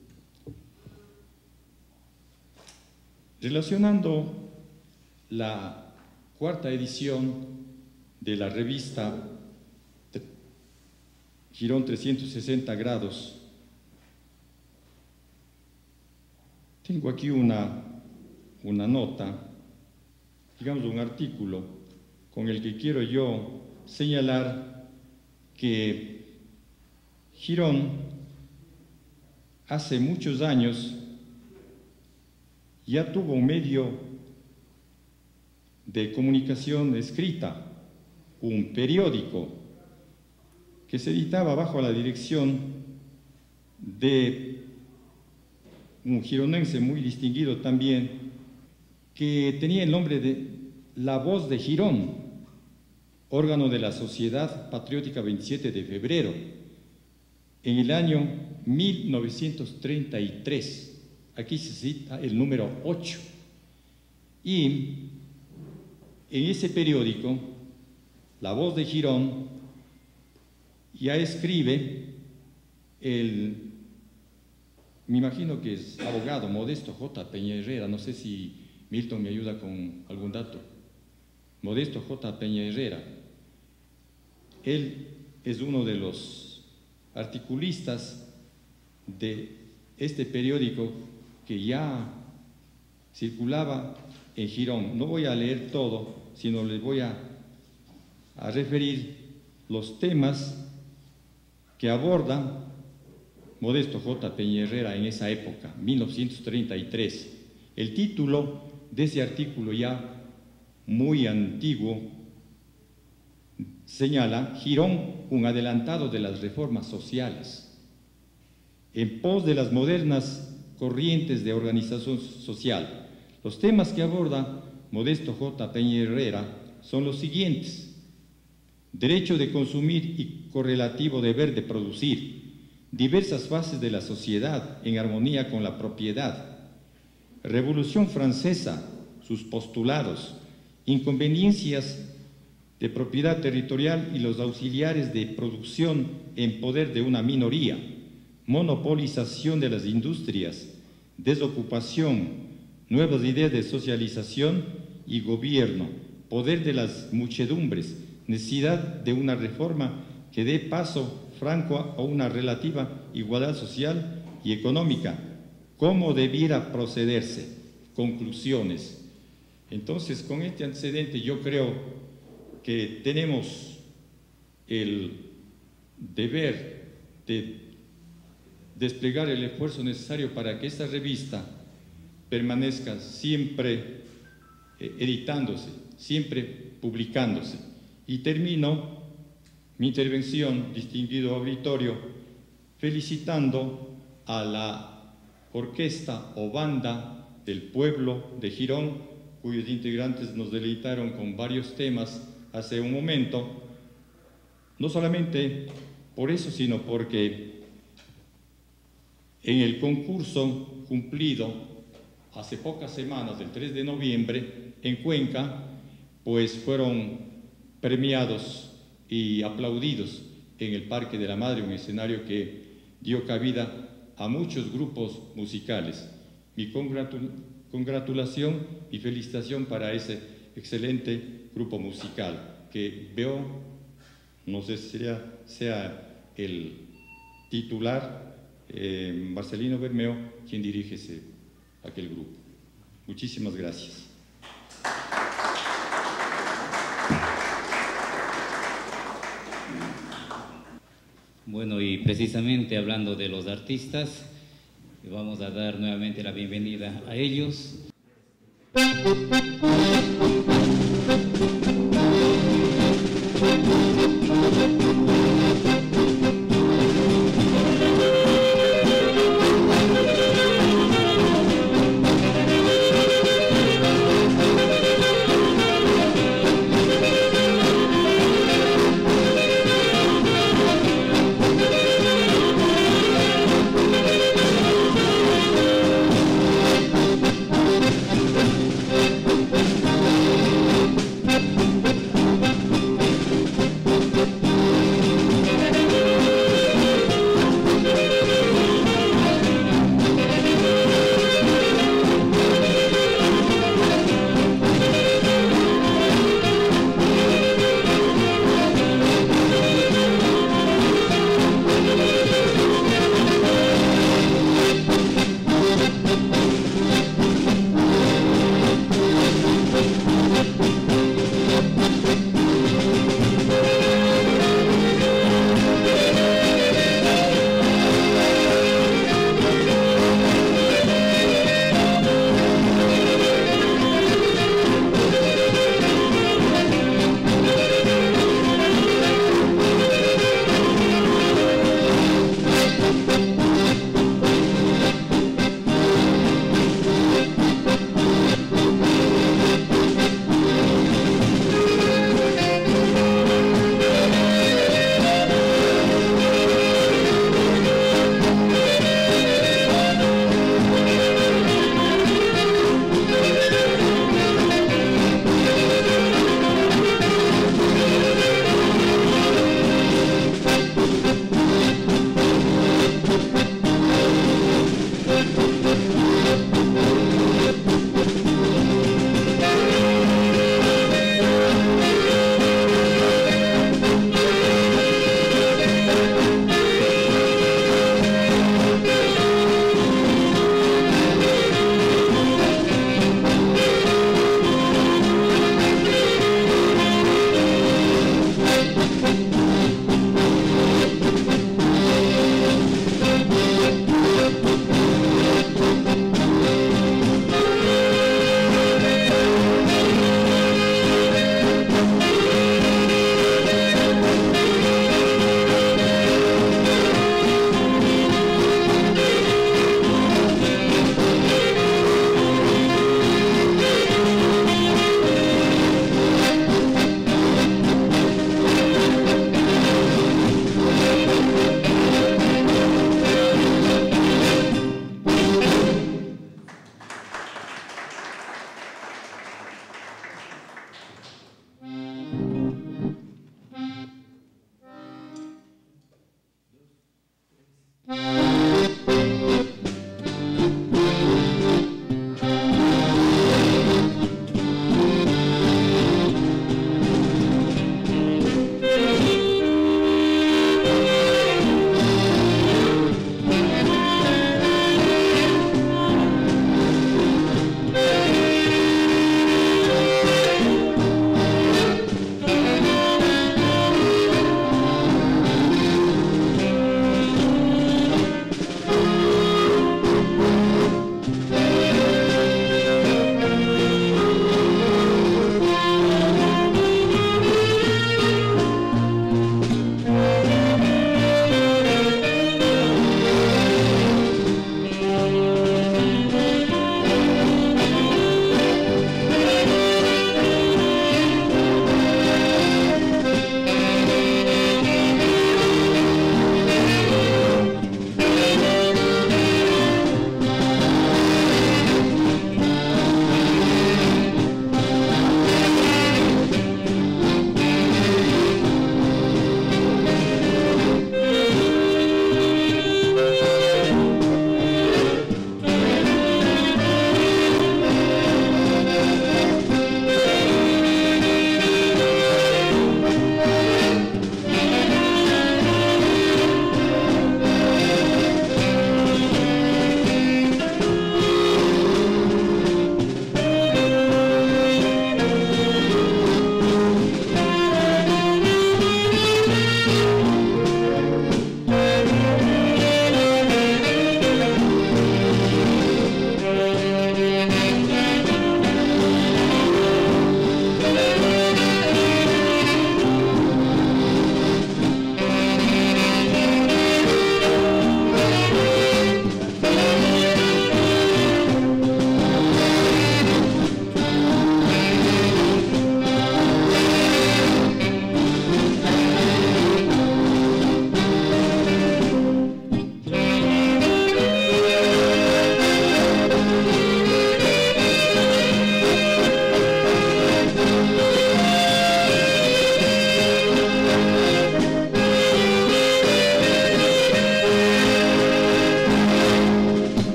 Relacionando la 4ª edición de la revista Girón 360 grados, tengo aquí una nota, digamos un artículo, con el que quiero yo señalar que Girón hace muchos años ya tuvo un medio de comunicación escrita, un periódico que se editaba bajo la dirección de un gironense muy distinguido también, que tenía el nombre de La Voz de Girón, órgano de la Sociedad Patriótica 27 de febrero, en el año 1933. Aquí se cita el número 8. Y en ese periódico, La Voz de Girón, ya escribe me imagino que es abogado, Modesto J. Peña Herrera, no sé si Milton me ayuda con algún dato. Modesto J. Peña Herrera. Él es uno de los articulistas de este periódico que ya circulaba en Girón. No voy a leer todo, sino les voy a referir los temas que aborda Modesto J. Peña Herrera en esa época, 1933. El título de ese artículo ya muy antiguo señala: Girón, un adelantado de las reformas sociales, en pos de las modernas corrientes de organización social. Los temas que aborda Modesto J. Peña Herrera son los siguientes: derecho de consumir y correlativo deber de producir, diversas fases de la sociedad en armonía con la propiedad, Revolución Francesa, sus postulados, inconveniencias de propiedad territorial y los auxiliares de producción en poder de una minoría, monopolización de las industrias, desocupación, nuevas ideas de socialización y gobierno, poder de las muchedumbres, necesidad de una reforma que dé paso franco a una relativa igualdad social y económica, cómo debiera procederse. Conclusiones. Entonces, con este antecedente yo creo que tenemos el deber de desplegar el esfuerzo necesario para que esta revista permanezca siempre editándose, siempre publicándose. Y termino mi intervención, distinguido auditorio, felicitando a la orquesta o banda del pueblo de Girón, cuyos integrantes nos deleitaron con varios temas hace un momento, no solamente por eso, sino porque en el concurso cumplido hace pocas semanas, el 3 de noviembre, en Cuenca, pues fueron premiados y aplaudidos en el Parque de la Madre, un escenario que dio cabida a muchos grupos musicales. Mi congratulación y felicitación para ese excelente grupo musical que veo, no sé si sea el titular, Marcelino Bermeo, quien dirige aquel grupo. Muchísimas gracias. Bueno, y precisamente hablando de los artistas, vamos a dar nuevamente la bienvenida a ellos.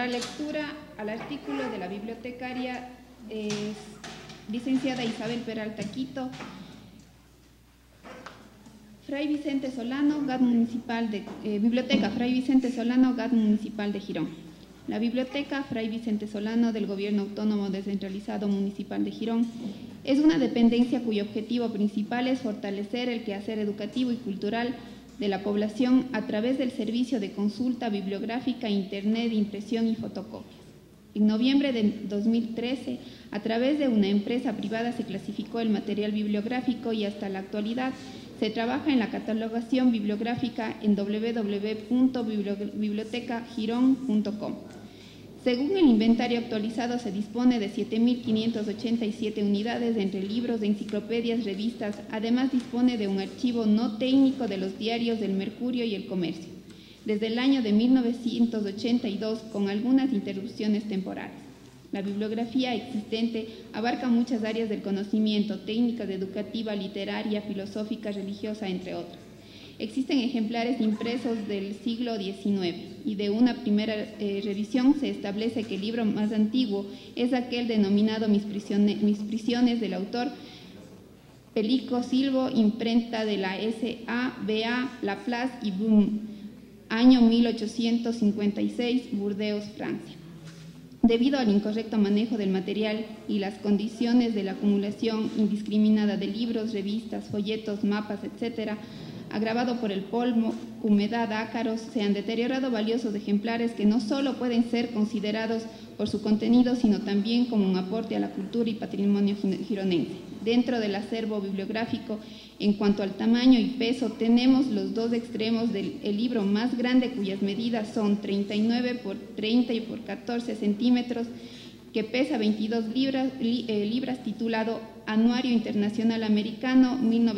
dar lectura al artículo de la bibliotecaria licenciada Isabel Peralta Quito, Fray Vicente Solano, GAD Municipal de Biblioteca Fray Vicente Solano, GAD Municipal de Girón. La Biblioteca Fray Vicente Solano del Gobierno Autónomo Descentralizado Municipal de Girón es una dependencia cuyo objetivo principal es fortalecer el quehacer educativo y cultural de la población a través del servicio de consulta bibliográfica, internet, impresión y fotocopia. En noviembre de 2013, a través de una empresa privada se clasificó el material bibliográfico y hasta la actualidad se trabaja en la catalogación bibliográfica en www.bibliotecagirón.com. Según el inventario actualizado, se dispone de 7.587 unidades entre libros, enciclopedias, revistas. Además, dispone de un archivo no técnico de los diarios del Mercurio y el Comercio, desde el año de 1982, con algunas interrupciones temporales. La bibliografía existente abarca muchas áreas del conocimiento, técnica, educativa, literaria, filosófica, religiosa, entre otras. Existen ejemplares impresos del siglo XIX y de una primera revisión se establece que el libro más antiguo es aquel denominado Mis prisiones del autor Pelico Silvo, imprenta de la S.A.B.A. Laplace y Boom, año 1856, Burdeos, Francia. Debido al incorrecto manejo del material y las condiciones de la acumulación indiscriminada de libros, revistas, folletos, mapas, etc., agravado por el polvo, humedad, ácaros, se han deteriorado valiosos ejemplares que no solo pueden ser considerados por su contenido, sino también como un aporte a la cultura y patrimonio gironense. Dentro del acervo bibliográfico, en cuanto al tamaño y peso, tenemos los dos extremos del libro más grande, cuyas medidas son 39 por 30 y por 14 centímetros, que pesa 22 libras, titulado Anuario Internacional Americano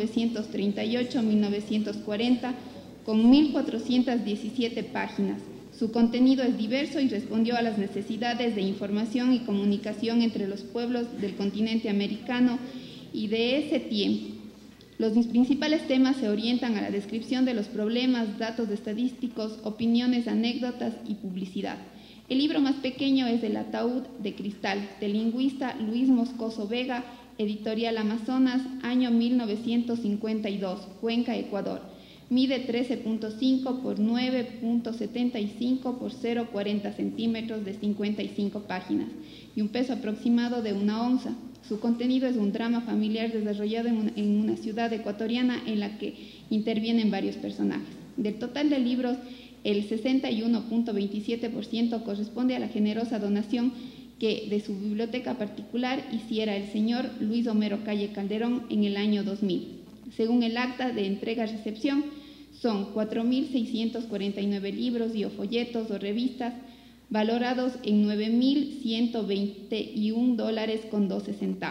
1938-1940, con 1.417 páginas. Su contenido es diverso y respondió a las necesidades de información y comunicación entre los pueblos del continente americano y de ese tiempo. Los principales temas se orientan a la descripción de los problemas, datos estadísticos, opiniones, anécdotas y publicidad. El libro más pequeño es El ataúd de cristal, del lingüista Luis Moscoso Vega, editorial Amazonas, año 1952, Cuenca, Ecuador. Mide 13.5 por 9.75 por 0.40 centímetros de 55 páginas y un peso aproximado de 1 onza. Su contenido es un drama familiar desarrollado en una ciudad ecuatoriana en la que intervienen varios personajes. Del total de libros, el 61.27% corresponde a la generosa donación que de su biblioteca particular hiciera el señor Luis Homero Calle Calderón en el año 2000. Según el acta de entrega-recepción, son 4.649 libros y o folletos o revistas valorados en $9.121.12.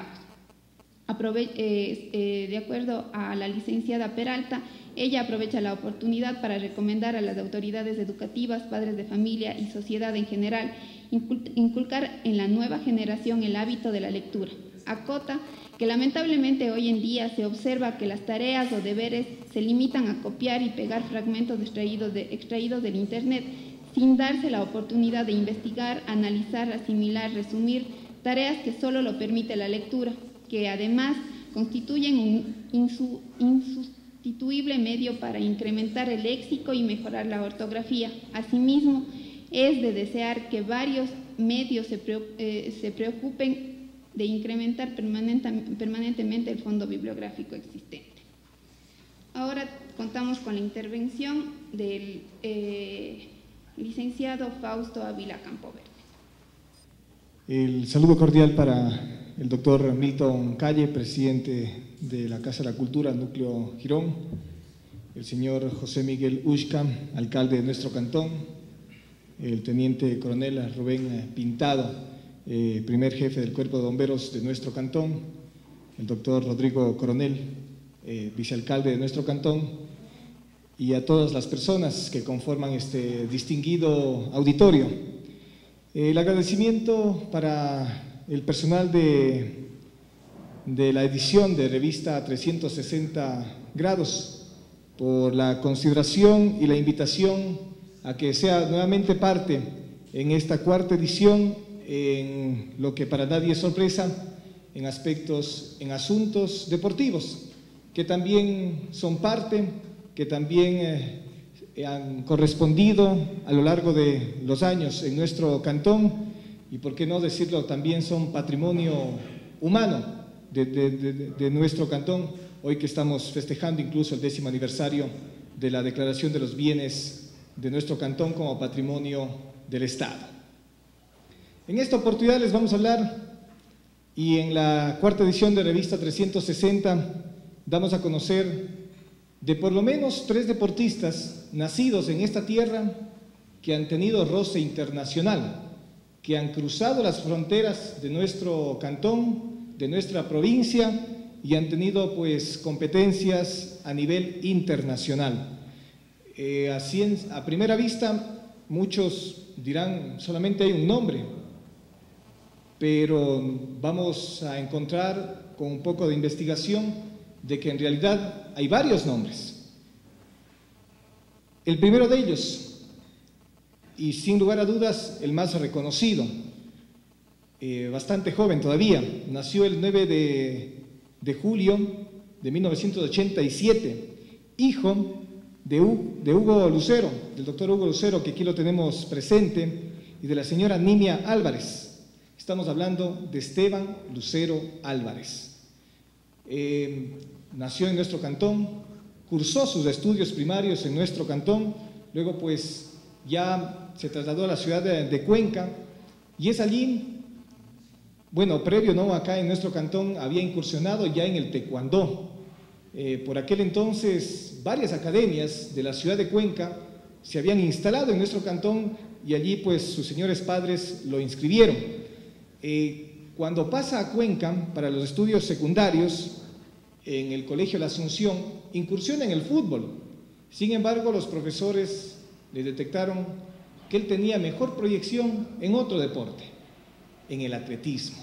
De acuerdo a la licenciada Peralta, ella aprovecha la oportunidad para recomendar a las autoridades educativas, padres de familia y sociedad en general inculcar en la nueva generación el hábito de la lectura. Acota que lamentablemente hoy en día se observa que las tareas o deberes se limitan a copiar y pegar fragmentos extraídos del Internet sin darse la oportunidad de investigar, analizar, asimilar, resumir, tareas que solo lo permite la lectura, que además constituyen un insustituible medio para incrementar el léxico y mejorar la ortografía. Asimismo, es de desear que varios medios se preocupen de incrementar permanentemente el fondo bibliográfico existente. Ahora contamos con la intervención del licenciado Fausto Ávila Campoverde. El saludo cordial para el doctor Milton Calle, presidente de la Casa de la Cultura, Núcleo Girón, el señor José Miguel Ushka, alcalde de nuestro cantón, el teniente coronel Rubén Pintado, primer jefe del Cuerpo de Bomberos de nuestro cantón, el doctor Rodrigo Coronel, vicealcalde de nuestro cantón, y a todas las personas que conforman este distinguido auditorio. El agradecimiento para el personal de la edición de revista 360 grados por la consideración y la invitación a que sea nuevamente parte en esta cuarta edición, en lo que para nadie es sorpresa, en asuntos deportivos, que también son parte, que también han correspondido a lo largo de los años en nuestro cantón, y por qué no decirlo, también son patrimonio humano de nuestro cantón, hoy que estamos festejando incluso el 10º aniversario de la declaración de los bienes de nuestro cantón como patrimonio del Estado. En esta oportunidad les vamos a hablar, y en la cuarta edición de Revista 360 damos a conocer de por lo menos 3 deportistas nacidos en esta tierra que han tenido roce internacional, que han cruzado las fronteras de nuestro cantón, de nuestra provincia, y han tenido pues competencias a nivel internacional. Así a primera vista muchos dirán solamente hay un nombre, pero vamos a encontrar con un poco de investigación de que en realidad hay varios nombres. El primero de ellos, y sin lugar a dudas el más reconocido, bastante joven todavía, nació el 9 de julio de 1987, hijo de Hugo Lucero, del doctor Hugo Lucero, que aquí lo tenemos presente, y de la señora Nimia Álvarez. Estamos hablando de Esteban Lucero Álvarez. Nació en nuestro cantón, cursó sus estudios primarios en nuestro cantón, luego pues ya se trasladó a la ciudad de Cuenca, y es allí, bueno, previo, ¿no?, acá en nuestro cantón había incursionado ya en el taekwondo. Por aquel entonces varias academias de la ciudad de Cuenca se habían instalado en nuestro cantón y allí pues sus señores padres lo inscribieron. Cuando pasa a Cuenca para los estudios secundarios en el Colegio La Asunción, incursiona en el fútbol. Sin embargo, los profesores le detectaron que él tenía mejor proyección en otro deporte, en el atletismo.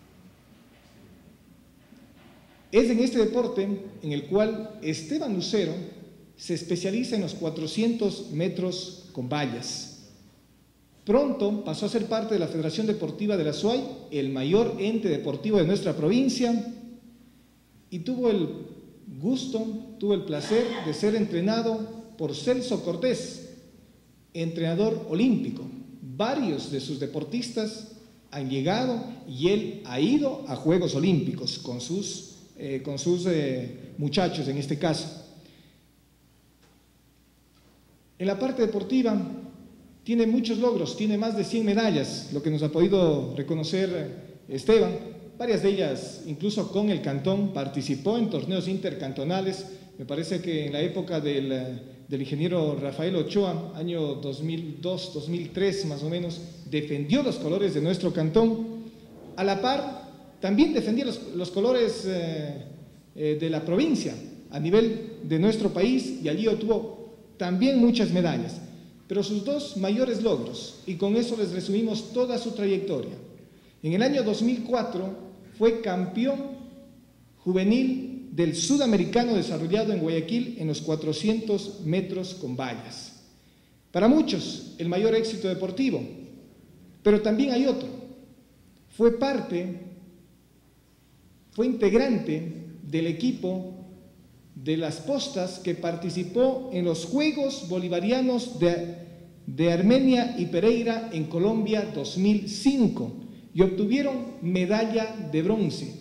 Es en este deporte en el cual Esteban Lucero se especializa en los 400 metros con vallas. Pronto pasó a ser parte de la Federación Deportiva de la SUAY, el mayor ente deportivo de nuestra provincia, y tuvo el gusto, tuvo el placer de ser entrenado por Celso Cortés, entrenador olímpico. Varios de sus deportistas han llegado y él ha ido a Juegos Olímpicos con sus muchachos en este caso. En la parte deportiva tiene muchos logros, tiene más de 100 medallas, lo que nos ha podido reconocer Esteban, varias de ellas incluso con el cantón, participó en torneos intercantonales. Me parece que en la época del ingeniero Rafael Ochoa, año 2002, 2003 más o menos, defendió los colores de nuestro cantón. A la par, también defendía los colores de la provincia a nivel de nuestro país, y allí obtuvo también muchas medallas. Pero sus 2 mayores logros, y con eso les resumimos toda su trayectoria. En el año 2004 fue campeón juvenil del sudamericano desarrollado en Guayaquil en los 400 metros con vallas. Para muchos, el mayor éxito deportivo, pero también hay otro. Fue integrante del equipo de las postas que participó en los Juegos Bolivarianos de Armenia y Pereira en Colombia 2005 y obtuvieron medalla de bronce.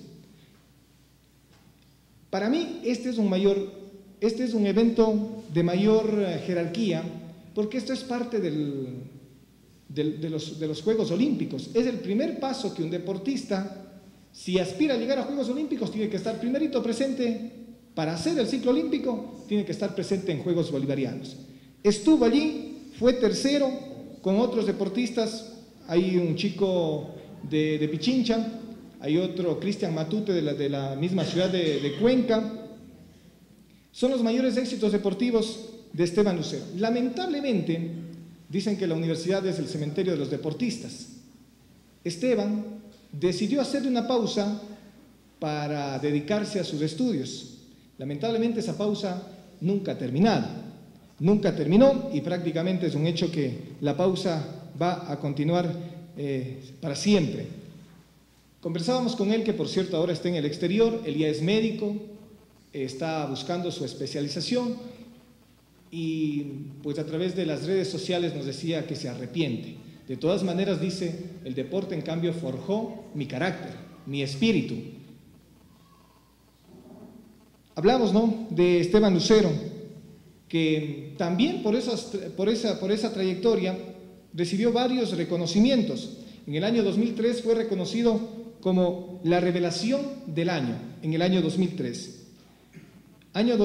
Para mí este es un evento de mayor jerarquía, porque esto es parte de los Juegos Olímpicos. Es el primer paso que un deportista, si aspira a llegar a Juegos Olímpicos, tiene que estar primerito presente. Para hacer el ciclo olímpico, tiene que estar presente en Juegos Bolivarianos. Estuvo allí, fue tercero con otros deportistas. Hay un chico de Pichincha, hay otro, Cristian Matute, de la misma ciudad de Cuenca. Son los mayores éxitos deportivos de Esteban Lucero. Lamentablemente, dicen que la universidad es el cementerio de los deportistas. Esteban decidió hacerle una pausa para dedicarse a sus estudios. Lamentablemente esa pausa nunca ha terminado, nunca terminó, y prácticamente es un hecho que la pausa va a continuar para siempre. Conversábamos con él, que por cierto ahora está en el exterior, él ya es médico, está buscando su especialización y pues a través de las redes sociales nos decía que se arrepiente. De todas maneras, dice, el deporte en cambio forjó mi carácter, mi espíritu. Hablamos, ¿no?, de Esteban Lucero, que también por esa trayectoria recibió varios reconocimientos. En el año 2003 fue reconocido como la revelación del año, en el año 2003. Año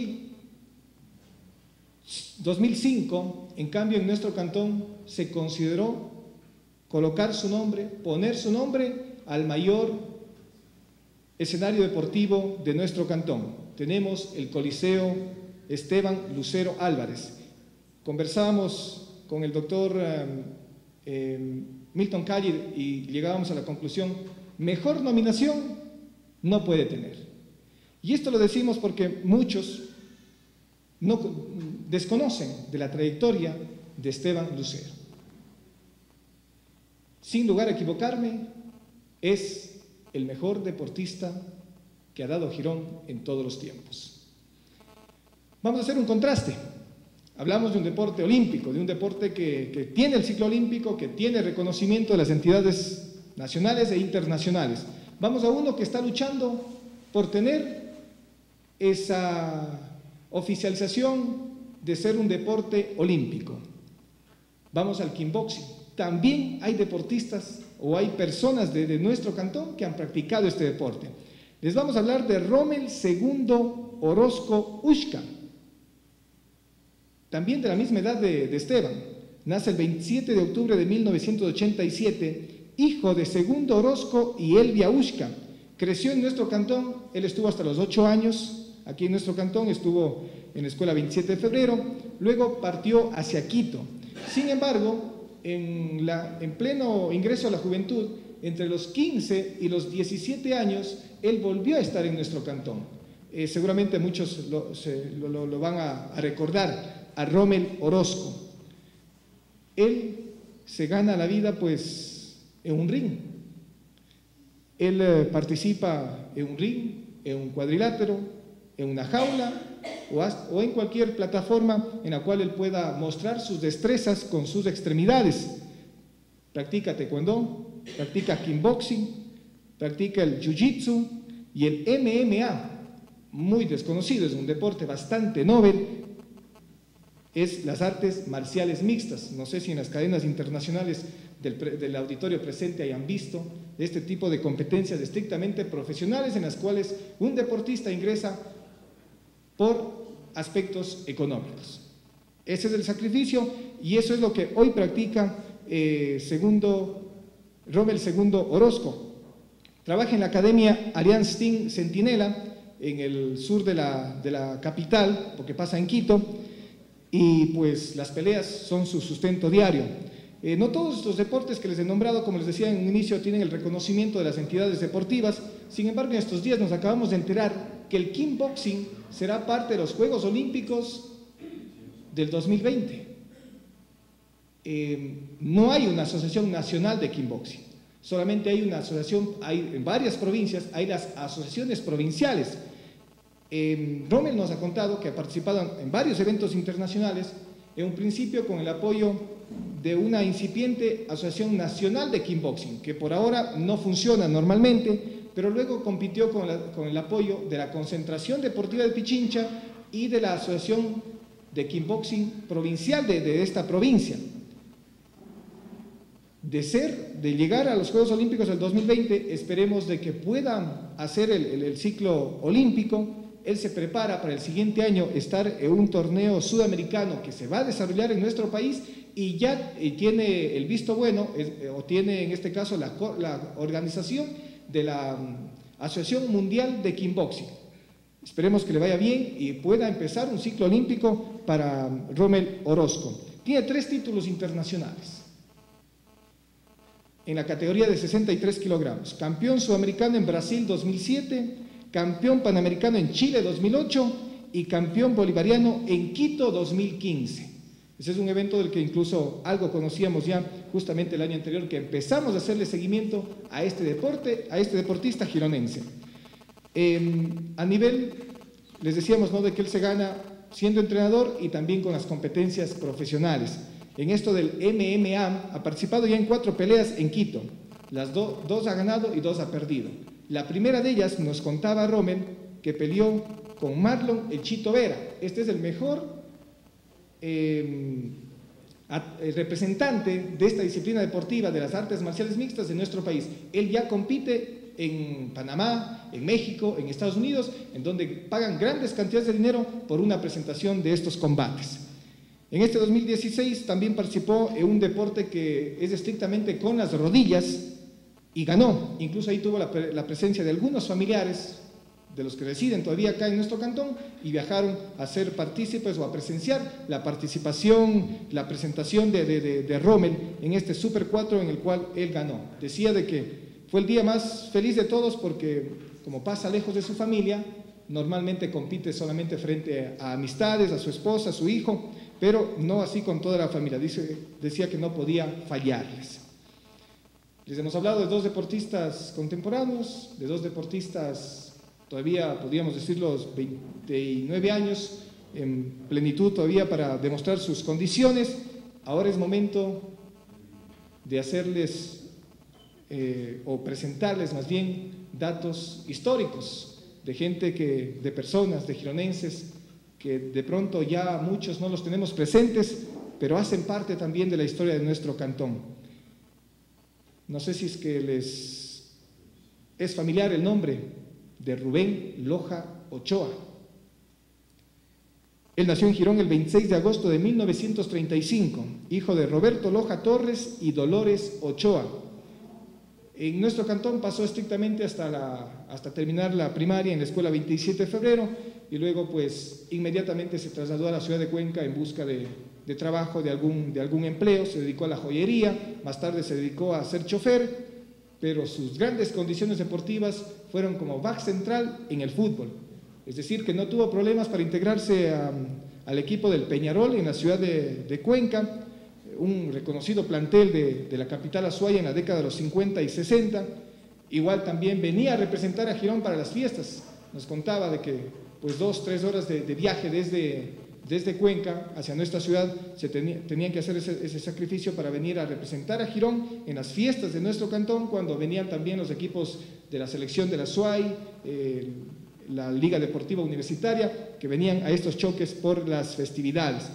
2005, en cambio, en nuestro cantón se consideró colocar su nombre, poner su nombre al mayor escenario deportivo de nuestro cantón. Tenemos el Coliseo Esteban Lucero Álvarez. Conversábamos con el doctor Milton Calle y llegábamos a la conclusión: mejor nominación no puede tener. Y esto lo decimos porque muchos no desconocen de la trayectoria de Esteban Lucero. Sin lugar a equivocarme, es el mejor deportista que ha dado Girón en todos los tiempos. Vamos a hacer un contraste. Hablamos de un deporte olímpico, de un deporte que tiene el ciclo olímpico, que tiene reconocimiento de las entidades nacionales e internacionales. Vamos a uno que está luchando por tener esa oficialización de ser un deporte olímpico. Vamos al kickboxing. También hay deportistas o hay personas de nuestro cantón que han practicado este deporte. Les vamos a hablar de Rommel II Orozco Ushka, también de la misma edad de Esteban. Nace el 27 de octubre de 1987, hijo de Segundo Orozco y Elvia Ushka. Creció en nuestro cantón, él estuvo hasta los 8 años aquí en nuestro cantón, estuvo en la escuela 27 de febrero, luego partió hacia Quito. Sin embargo, en pleno ingreso a la juventud, entre los 15 y los 17 años, él volvió a estar en nuestro cantón. Seguramente muchos lo van a recordar, a Rommel Orozco. Él se gana la vida pues en un ring. Él participa en un ring, en un cuadrilátero, en una jaula o en cualquier plataforma en la cual él pueda mostrar sus destrezas con sus extremidades. Practica taekwondo, practica kickboxing, practica el jiu-jitsu y el MMA, muy desconocido, es un deporte bastante novel, es las artes marciales mixtas. No sé si en las cadenas internacionales del auditorio presente hayan visto este tipo de competencias estrictamente profesionales en las cuales un deportista ingresa por aspectos económicos. Ese es el sacrificio y eso es lo que hoy practica Rommel II Orozco. Trabaja en la Academia Allianz Team Centinela, en el sur de la capital, porque pasa en Quito, y pues las peleas son su sustento diario. No todos estos deportes que les he nombrado, como les decía en un inicio, tienen el reconocimiento de las entidades deportivas. Sin embargo, en estos días nos acabamos de enterar que el kickboxing será parte de los Juegos Olímpicos del 2020. No hay una asociación nacional de kickboxing, solamente hay una asociación, hay en varias provincias, hay las asociaciones provinciales. Rommel nos ha contado que ha participado en varios eventos internacionales, en un principio con el apoyo de una incipiente asociación nacional de kickboxing, que por ahora no funciona normalmente, pero luego compitió con el apoyo de la Concentración Deportiva de Pichincha y de la Asociación de Kickboxing Provincial de esta provincia. De llegar a los Juegos Olímpicos del 2020, esperemos de que puedan hacer el ciclo olímpico. Él se prepara para el siguiente año estar en un torneo sudamericano que se va a desarrollar en nuestro país y ya tiene el visto bueno, o tiene en este caso la organización de la Asociación Mundial de Kickboxing. Esperemos que le vaya bien y pueda empezar un ciclo olímpico para Rommel Orozco. Tiene 3 títulos internacionales en la categoría de 63 kilogramos. Campeón sudamericano en Brasil 2007, campeón panamericano en Chile 2008 y campeón bolivariano en Quito 2015. Ese es un evento del que incluso algo conocíamos ya justamente el año anterior, que empezamos a hacerle seguimiento a este deporte, a este deportista gironense. A nivel, les decíamos, ¿no?, de que él se gana siendo entrenador y también con las competencias profesionales. En esto del MMA ha participado ya en 4 peleas en Quito. Las 2 ha ganado y 2 ha perdido. La primera de ellas, nos contaba Rommel, que peleó con Marlon El Chito Vera. Este es el mejor representante de esta disciplina deportiva de las artes marciales mixtas de nuestro país. Él ya compite en Panamá, en México, en Estados Unidos, en donde pagan grandes cantidades de dinero por una presentación de estos combates. En este 2016 también participó en un deporte que es estrictamente con las rodillas y ganó. Incluso ahí tuvo la presencia de algunos familiares de los que residen todavía acá en nuestro cantón y viajaron a ser partícipes o a presenciar la participación, la presentación de Rommel en este Super 4 en el cual él ganó. Decía de que fue el día más feliz de todos porque, como pasa lejos de su familia, normalmente compite solamente frente a amistades, a su esposa, a su hijo, pero no así con toda la familia. Decía que no podía fallarles. Les hemos hablado de 2 deportistas contemporáneos, de 2 deportistas todavía, podríamos decir, los 29 años en plenitud todavía para demostrar sus condiciones. Ahora es momento de hacerles o presentarles más bien datos históricos de gente de personas, de gironenses, que de pronto ya muchos no los tenemos presentes, pero hacen parte también de la historia de nuestro cantón. No sé si es que les es familiar el nombre de Rubén Loja Ochoa. Él nació en Girón el 26 de agosto de 1935, hijo de Roberto Loja Torres y Dolores Ochoa. En nuestro cantón pasó estrictamente hasta terminar la primaria en la escuela 27 de febrero y luego pues inmediatamente se trasladó a la ciudad de Cuenca en busca de trabajo, de algún empleo. Se dedicó a la joyería, más tarde se dedicó a ser chofer, pero sus grandes condiciones deportivas fueron como back central en el fútbol. Es decir, que no tuvo problemas para integrarse al equipo del Peñarol en la ciudad de Cuenca, un reconocido plantel de la capital Azuay en la década de los 50 y 60. Igual también venía a representar a Girón para las fiestas. Nos contaba de que pues 2-3 horas de viaje desde Cuenca hacia nuestra ciudad tenían que hacer ese sacrificio para venir a representar a Girón en las fiestas de nuestro cantón, cuando venían también los equipos de la selección de la Azuay, la Liga Deportiva Universitaria, que venían a estos choques por las festividades.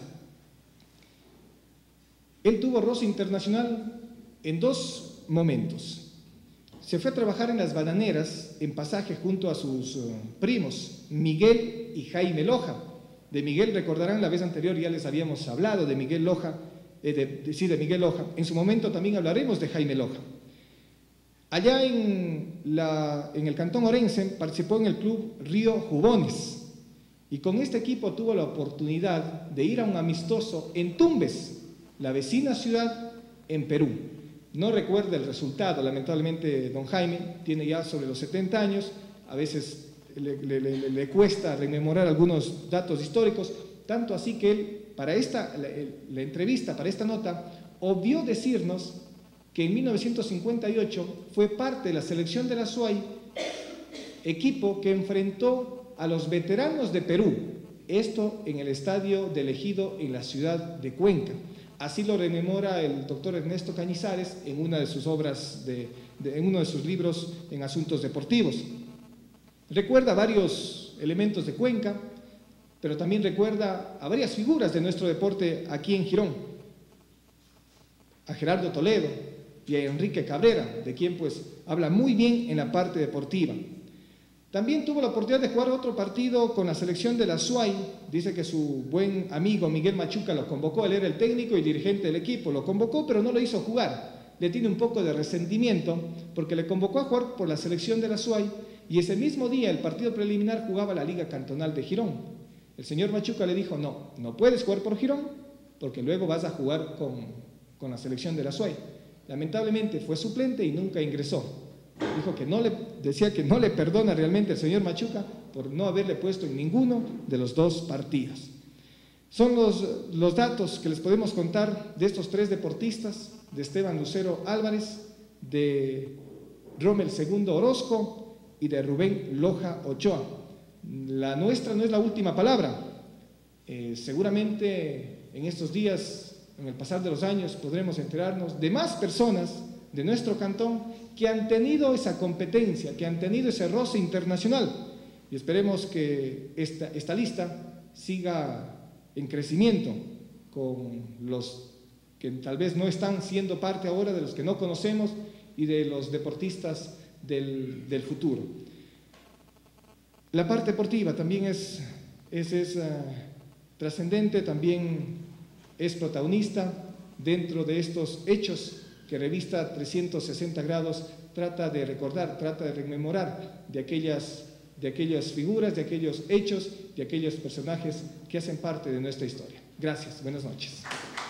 Él tuvo roce internacional en 2 momentos. Se fue a trabajar en las bananeras en Pasaje junto a sus primos, Miguel y Jaime Loja. De Miguel recordarán, la vez anterior ya les habíamos hablado de Miguel Loja, de Miguel Loja. En su momento también hablaremos de Jaime Loja. Allá en el cantón Orense participó en el club Río Jubones y con este equipo tuvo la oportunidad de ir a un amistoso en Tumbes, la vecina ciudad en Perú. No recuerda el resultado, lamentablemente don Jaime tiene ya sobre los 70 años, a veces le cuesta rememorar algunos datos históricos, tanto así que él, para la entrevista, para esta nota, obvió decirnos que en 1958 fue parte de la selección de la Azuay, equipo que enfrentó a los veteranos de Perú, esto en el estadio del Ejido en la ciudad de Cuenca. Así lo rememora el doctor Ernesto Cañizares en una de sus obras, en uno de sus libros en asuntos deportivos. Recuerda varios elementos de Cuenca, pero también recuerda a varias figuras de nuestro deporte aquí en Girón. A Gerardo Toledo y a Enrique Cabrera, de quien pues habla muy bien en la parte deportiva. También tuvo la oportunidad de jugar otro partido con la selección de la Azuay. Dice que su buen amigo Miguel Machuca lo convocó, él era el técnico y dirigente del equipo, lo convocó pero no lo hizo jugar. Le tiene un poco de resentimiento porque le convocó a jugar por la selección de la Azuay y ese mismo día el partido preliminar jugaba la Liga Cantonal de Girón. El señor Machuca le dijo, no puedes jugar por Girón porque luego vas a jugar con la selección de la Azuay. Lamentablemente fue suplente y nunca ingresó. Dijo que decía que no le perdona realmente el señor Machuca por no haberle puesto en ninguno de los 2 partidos. Son los datos que les podemos contar de estos 3 deportistas, de Esteban Lucero Álvarez, de Rommel Segundo Orozco y de Rubén Loja Ochoa. La nuestra no es la última palabra. Seguramente en estos días, en el pasar de los años, podremos enterarnos de más personas de nuestro cantón que han tenido esa competencia, que han tenido ese roce internacional. Y esperemos que esta lista siga en crecimiento con los que tal vez no están siendo parte ahora, de los que no conocemos y de los deportistas del futuro. La parte deportiva también es trascendente, también es protagonista dentro de estos hechos que Revista 360 Grados trata de recordar, trata de rememorar de aquellas figuras, de aquellos hechos, de aquellos personajes que hacen parte de nuestra historia. Gracias, buenas noches.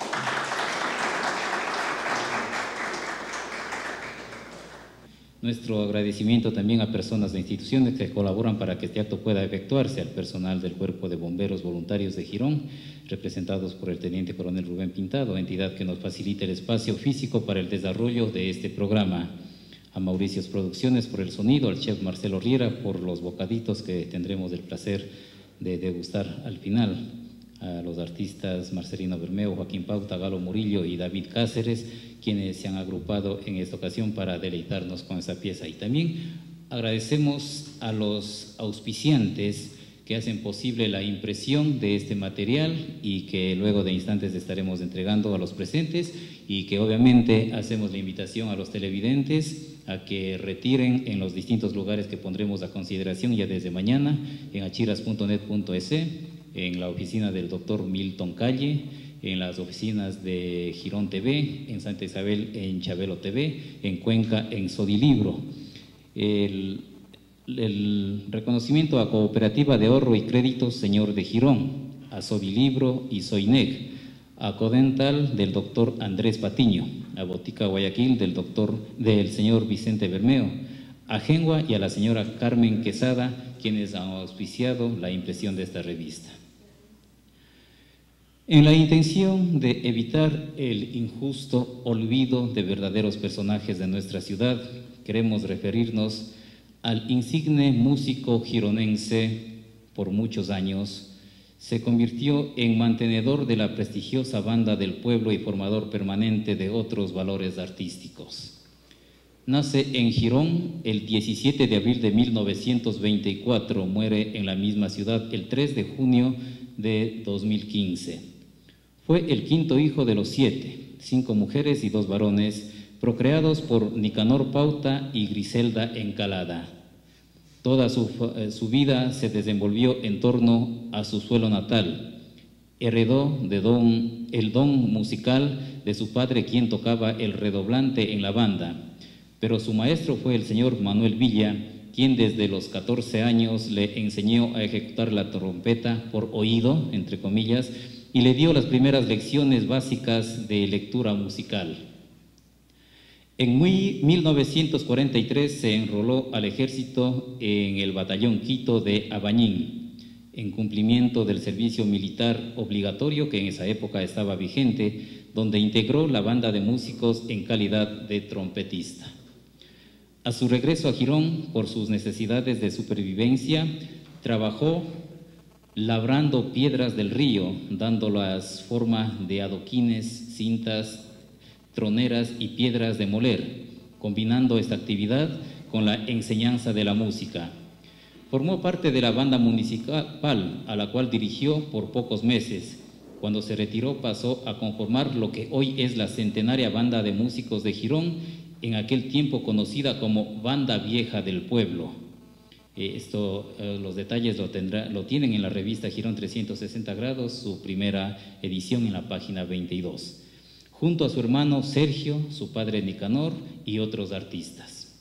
Nuestro agradecimiento también a personas e instituciones que colaboran para que este acto pueda efectuarse, al personal del Cuerpo de Bomberos Voluntarios de Girón, representados por el Teniente Coronel Rubén Pintado, entidad que nos facilita el espacio físico para el desarrollo de este programa. A Mauricios Producciones por el sonido, al chef Marcelo Riera por los bocaditos que tendremos el placer de degustar al final, a los artistas Marcelino Bermeo, Joaquín Pauta, Galo Murillo y David Cáceres, quienes se han agrupado en esta ocasión para deleitarnos con esa pieza. Y también agradecemos a los auspiciantes que hacen posible la impresión de este material y que luego de instantes estaremos entregando a los presentes, y que obviamente hacemos la invitación a los televidentes a que retiren en los distintos lugares que pondremos a consideración ya desde mañana, en achiras.net.es, en la oficina del doctor Milton Calle, en las oficinas de Girón TV, en Santa Isabel en Chabelo TV, en Cuenca en Sodilibro. El reconocimiento a Cooperativa de Ahorro y Crédito Señor de Girón, a Sodilibro y Soinec, a Codental del doctor Andrés Patiño, a Botica Guayaquil del señor Vicente Bermeo, a Gengua y a la señora Carmen Quesada, quienes han auspiciado la impresión de esta revista. En la intención de evitar el injusto olvido de verdaderos personajes de nuestra ciudad, queremos referirnos al insigne músico gironense. Por muchos años se convirtió en mantenedor de la prestigiosa banda del pueblo y formador permanente de otros valores artísticos. Nace en Girón el 17 de abril de 1924, muere en la misma ciudad el 3 de junio de 2015. Fue el quinto hijo de los 7, 5 mujeres y 2 varones, procreados por Nicanor Pauta y Griselda Encalada. Toda su vida se desenvolvió en torno a su suelo natal. Heredó el don musical de su padre, quien tocaba el redoblante en la banda, pero su maestro fue el señor Manuel Villa, quien desde los 14 años le enseñó a ejecutar la trompeta por oído, entre comillas, y le dio las primeras lecciones básicas de lectura musical. En 1943 se enroló al ejército en el batallón Quito de Abañín, en cumplimiento del servicio militar obligatorio que en esa época estaba vigente, donde integró la banda de músicos en calidad de trompetista. A su regreso a Girón, por sus necesidades de supervivencia, trabajó labrando piedras del río, dándolas forma de adoquines, cintas, troneras y piedras de moler, combinando esta actividad con la enseñanza de la música. Formó parte de la banda municipal, a la cual dirigió por pocos meses. Cuando se retiró pasó a conformar lo que hoy es la centenaria banda de músicos de Girón, en aquel tiempo conocida como Banda Vieja del Pueblo. Los detalles lo tienen en la revista Girón 360 Grados, su primera edición, en la página 22, junto a su hermano Sergio, su padre Nicanor y otros artistas.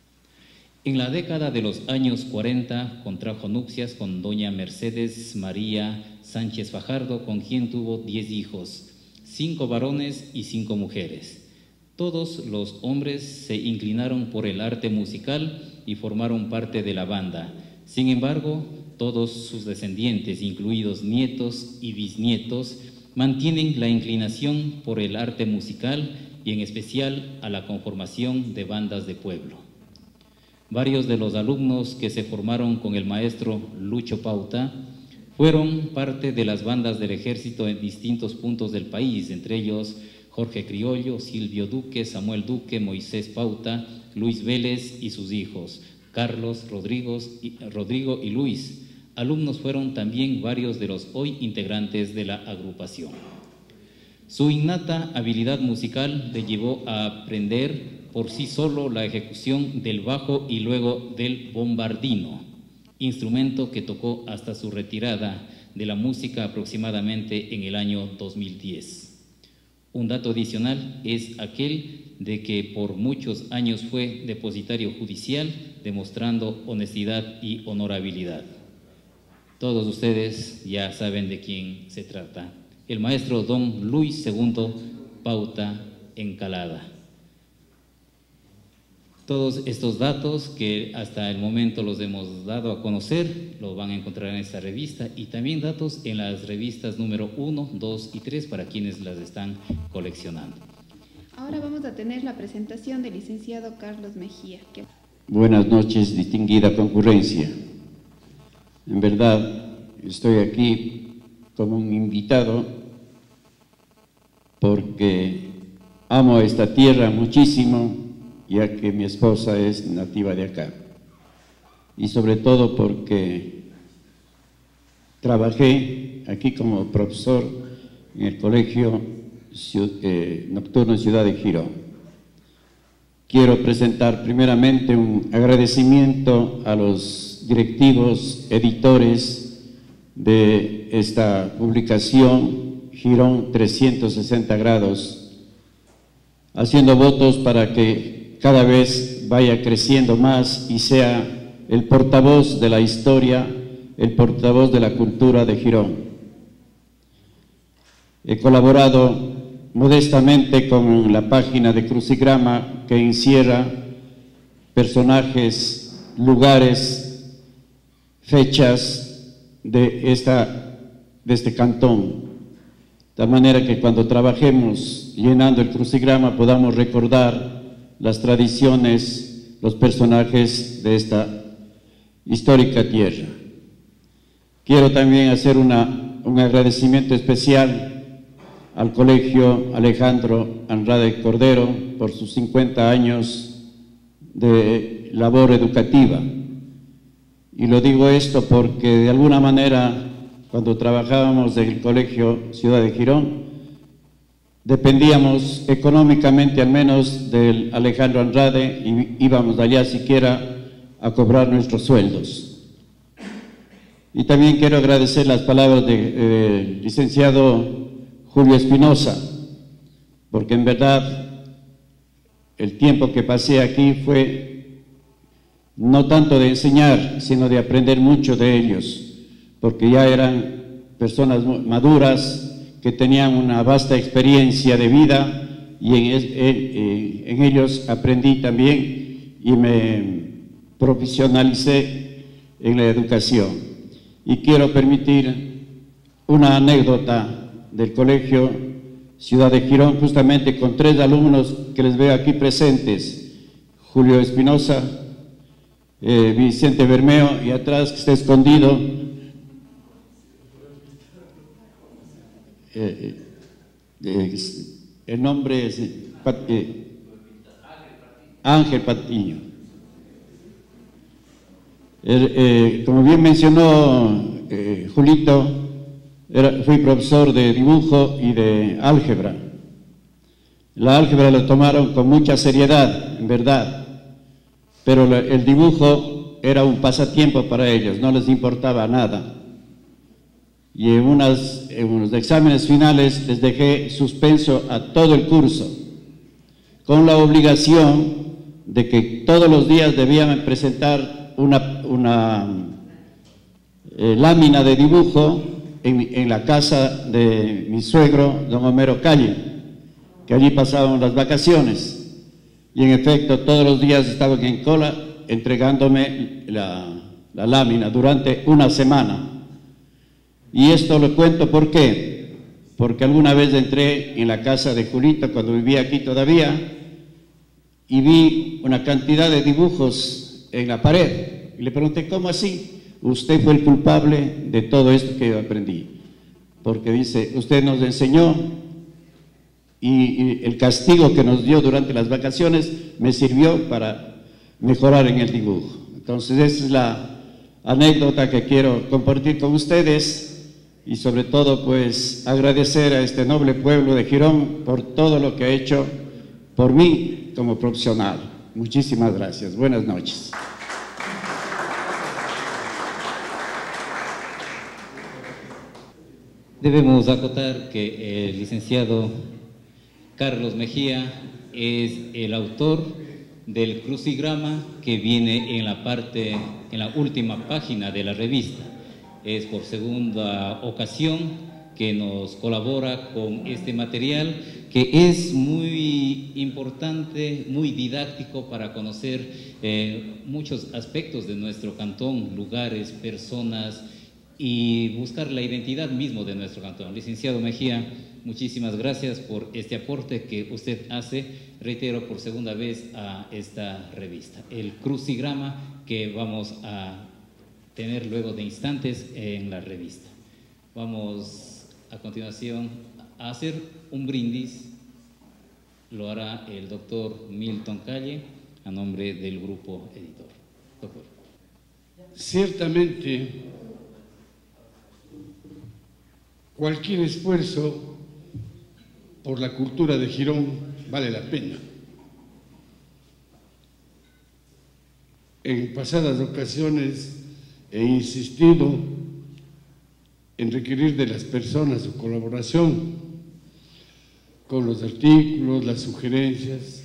En la década de los años 40 contrajo nupcias con doña Mercedes María Sánchez Fajardo, con quien tuvo 10 hijos, 5 varones y 5 mujeres. Todos los hombres se inclinaron por el arte musical y formaron parte de la banda. Sin embargo, todos sus descendientes, incluidos nietos y bisnietos, mantienen la inclinación por el arte musical y en especial a la conformación de bandas de pueblo. Varios de los alumnos que se formaron con el maestro Lucho Pauta fueron parte de las bandas del ejército en distintos puntos del país, entre ellos Jorge Criollo, Silvio Duque, Samuel Duque, Moisés Pauta, Luis Vélez y sus hijos, Carlos, Rodrigo y Luis. Alumnos fueron también varios de los hoy integrantes de la agrupación. Su innata habilidad musical le llevó a aprender por sí solo la ejecución del bajo y luego del bombardino, instrumento que tocó hasta su retirada de la música aproximadamente en el año 2010. Un dato adicional es aquel de que por muchos años fue depositario judicial, demostrando honestidad y honorabilidad. Todos ustedes ya saben de quién se trata. El maestro don Luis II Pauta Encalada. Todos estos datos que hasta el momento los hemos dado a conocer, los van a encontrar en esta revista y también datos en las revistas número 1, 2 y 3 para quienes las están coleccionando. Ahora vamos a tener la presentación del licenciado Carlos Mejía. Buenas noches, distinguida concurrencia. En verdad, estoy aquí como un invitado porque amo a esta tierra muchísimo, ya que mi esposa es nativa de acá. Y sobre todo porque trabajé aquí como profesor en el colegio nocturno en Ciudad de Girón. Quiero presentar primeramente un agradecimiento a los directivos, editores de esta publicación Girón 360 grados, haciendo votos para que cada vez vaya creciendo más y sea el portavoz de la historia, el portavoz de la cultura de Girón. He colaborado modestamente con la página de Crucigrama, que encierra personajes, lugares, fechas de este cantón, de tal manera que cuando trabajemos llenando el crucigrama podamos recordar las tradiciones, los personajes de esta histórica tierra. Quiero también hacer un agradecimiento especial al Colegio Alejandro Andrade Cordero por sus 50 años de labor educativa. Y lo digo esto porque de alguna manera, cuando trabajábamos en el Colegio Ciudad de Girón, dependíamos económicamente al menos del Alejandro Andrade y íbamos allá siquiera a cobrar nuestros sueldos. Y también quiero agradecer las palabras del licenciado Julio Espinosa, porque en verdad el tiempo que pasé aquí fue no tanto de enseñar, sino de aprender mucho de ellos, porque ya eran personas maduras que tenían una vasta experiencia de vida y en ellos aprendí también y me profesionalicé en la educación. Y quiero permitir una anécdota del Colegio Ciudad de Girón, justamente con 3 alumnos que les veo aquí presentes: Julio Espinosa, Vicente Bermeo y atrás, que está escondido, el nombre es Ángel Patiño. Como bien mencionó Julito, fui profesor de dibujo y de álgebra. La álgebra lo tomaron con mucha seriedad, en verdad, pero el dibujo era un pasatiempo para ellos, no les importaba nada. Y en unos exámenes finales les dejé suspenso a todo el curso, con la obligación de que todos los días debían presentar una lámina de dibujo en la casa de mi suegro, don Homero Calle, que allí pasaban las vacaciones. Y en efecto, todos los días estaban en cola entregándome la la lámina, durante una semana. Y esto lo cuento ¿por qué? Porque alguna vez entré en la casa de Julito cuando vivía aquí todavía y vi una cantidad de dibujos en la pared. Y le pregunté, ¿cómo así? Usted fue el culpable de todo esto que yo aprendí. Porque dice, usted nos enseñó y el castigo que nos dio durante las vacaciones me sirvió para mejorar en el dibujo. Entonces esa es la anécdota que quiero compartir con ustedes y sobre todo pues agradecer a este noble pueblo de Girón por todo lo que ha hecho por mí como profesional. Muchísimas gracias. Buenas noches. Debemos acotar que el licenciado Carlos Mejía es el autor del crucigrama que viene en la última página de la revista. Es por segunda ocasión que nos colabora con este material que es muy importante, muy didáctico para conocer muchos aspectos de nuestro cantón, lugares, personas y buscar la identidad mismo de nuestro cantón. Licenciado Mejía, muchísimas gracias por este aporte que usted hace, reitero, por segunda vez a esta revista. El crucigrama que vamos a tener luego de instantes en la revista. Vamos a continuación a hacer un brindis. Lo hará el doctor Milton Calle a nombre del grupo editor. Doctor. Ciertamente, cualquier esfuerzo por la cultura de Girón vale la pena. En pasadas ocasiones he insistido en requerir de las personas su colaboración con los artículos, las sugerencias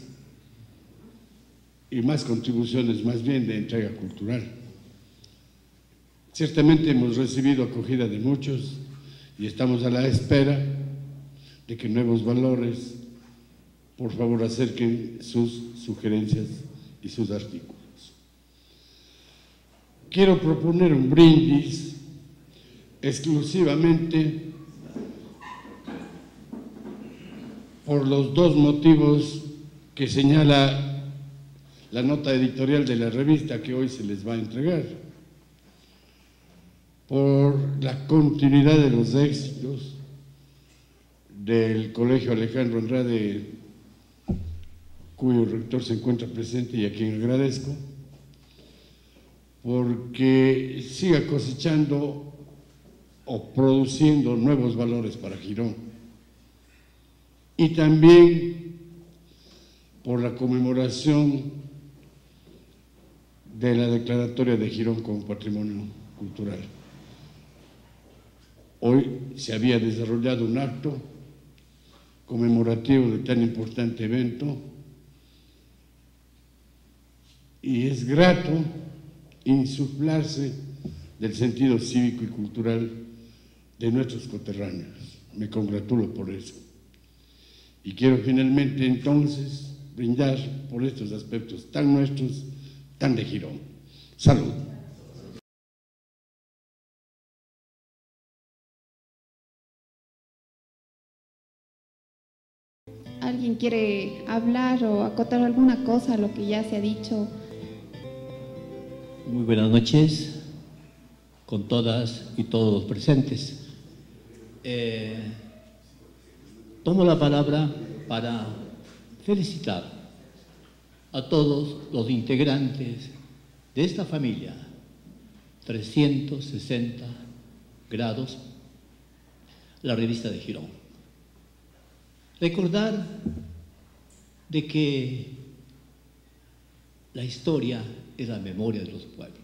y más contribuciones, más bien de entrega cultural. Ciertamente hemos recibido acogida de muchos y estamos a la espera de que nuevos valores, por favor, acerquen sus sugerencias y sus artículos. Quiero proponer un brindis exclusivamente por los dos motivos que señala la nota editorial de la revista que hoy se les va a entregar. Por la continuidad de los éxitos del Colegio Alejandro Andrade, cuyo rector se encuentra presente y a quien agradezco, porque siga cosechando o produciendo nuevos valores para Girón. Y también por la conmemoración de la declaratoria de Girón como patrimonio cultural. Hoy se había desarrollado un acto conmemorativo de tan importante evento y es grato insuflarse del sentido cívico y cultural de nuestros coterráneos. Me congratulo por eso. Y quiero finalmente entonces brindar por estos aspectos tan nuestros, tan de Girón. Salud. ¿Alguien quiere hablar o acotar alguna cosa a lo que ya se ha dicho? Muy buenas noches con todas y todos los presentes. Tomo la palabra para felicitar a todos los integrantes de esta familia 360 grados, la revista de Girón. Recordar de que la historia es la memoria de los pueblos.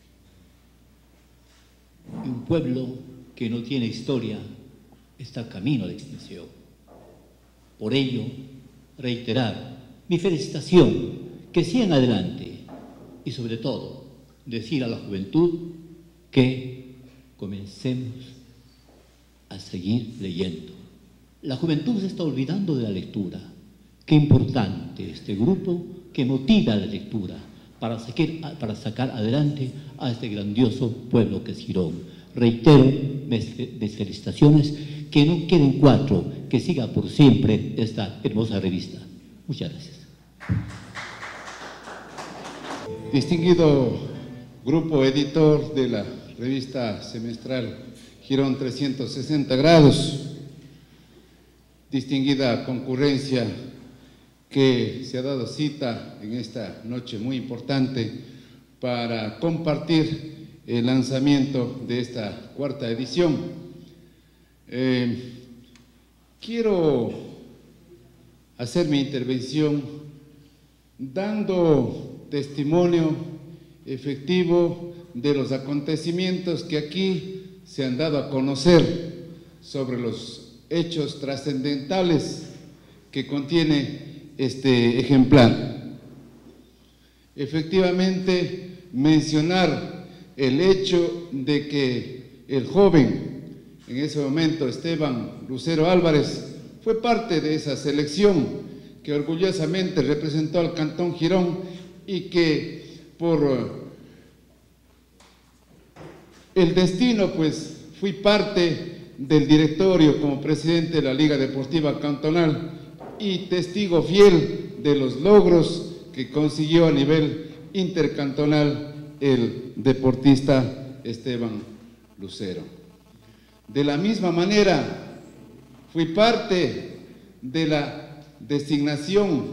Y un pueblo que no tiene historia está camino de extinción. Por ello, reiterar mi felicitación, que sigan adelante y sobre todo decir a la juventud que comencemos a seguir leyendo. La juventud se está olvidando de la lectura. Qué importante este grupo que motiva la lectura. para sacar adelante a este grandioso pueblo que es Girón. Reitero mis felicitaciones, que no queden 4, que siga por siempre esta hermosa revista. Muchas gracias. Distinguido grupo editor de la revista semestral Girón 360 grados, distinguida concurrencia que se ha dado cita en esta noche muy importante para compartir el lanzamiento de esta 4ª edición. Quiero hacer mi intervención dando testimonio efectivo de los acontecimientos que aquí se han dado a conocer sobre los hechos trascendentales que contiene este ejemplar. Efectivamente, mencionar el hecho de que el joven, en ese momento Esteban Lucero Álvarez, fue parte de esa selección que orgullosamente representó al Cantón Girón y que por el destino, pues, fui parte del directorio como presidente de la Liga Deportiva Cantonal y testigo fiel de los logros que consiguió a nivel intercantonal el deportista Esteban Lucero. De la misma manera, fui parte de la designación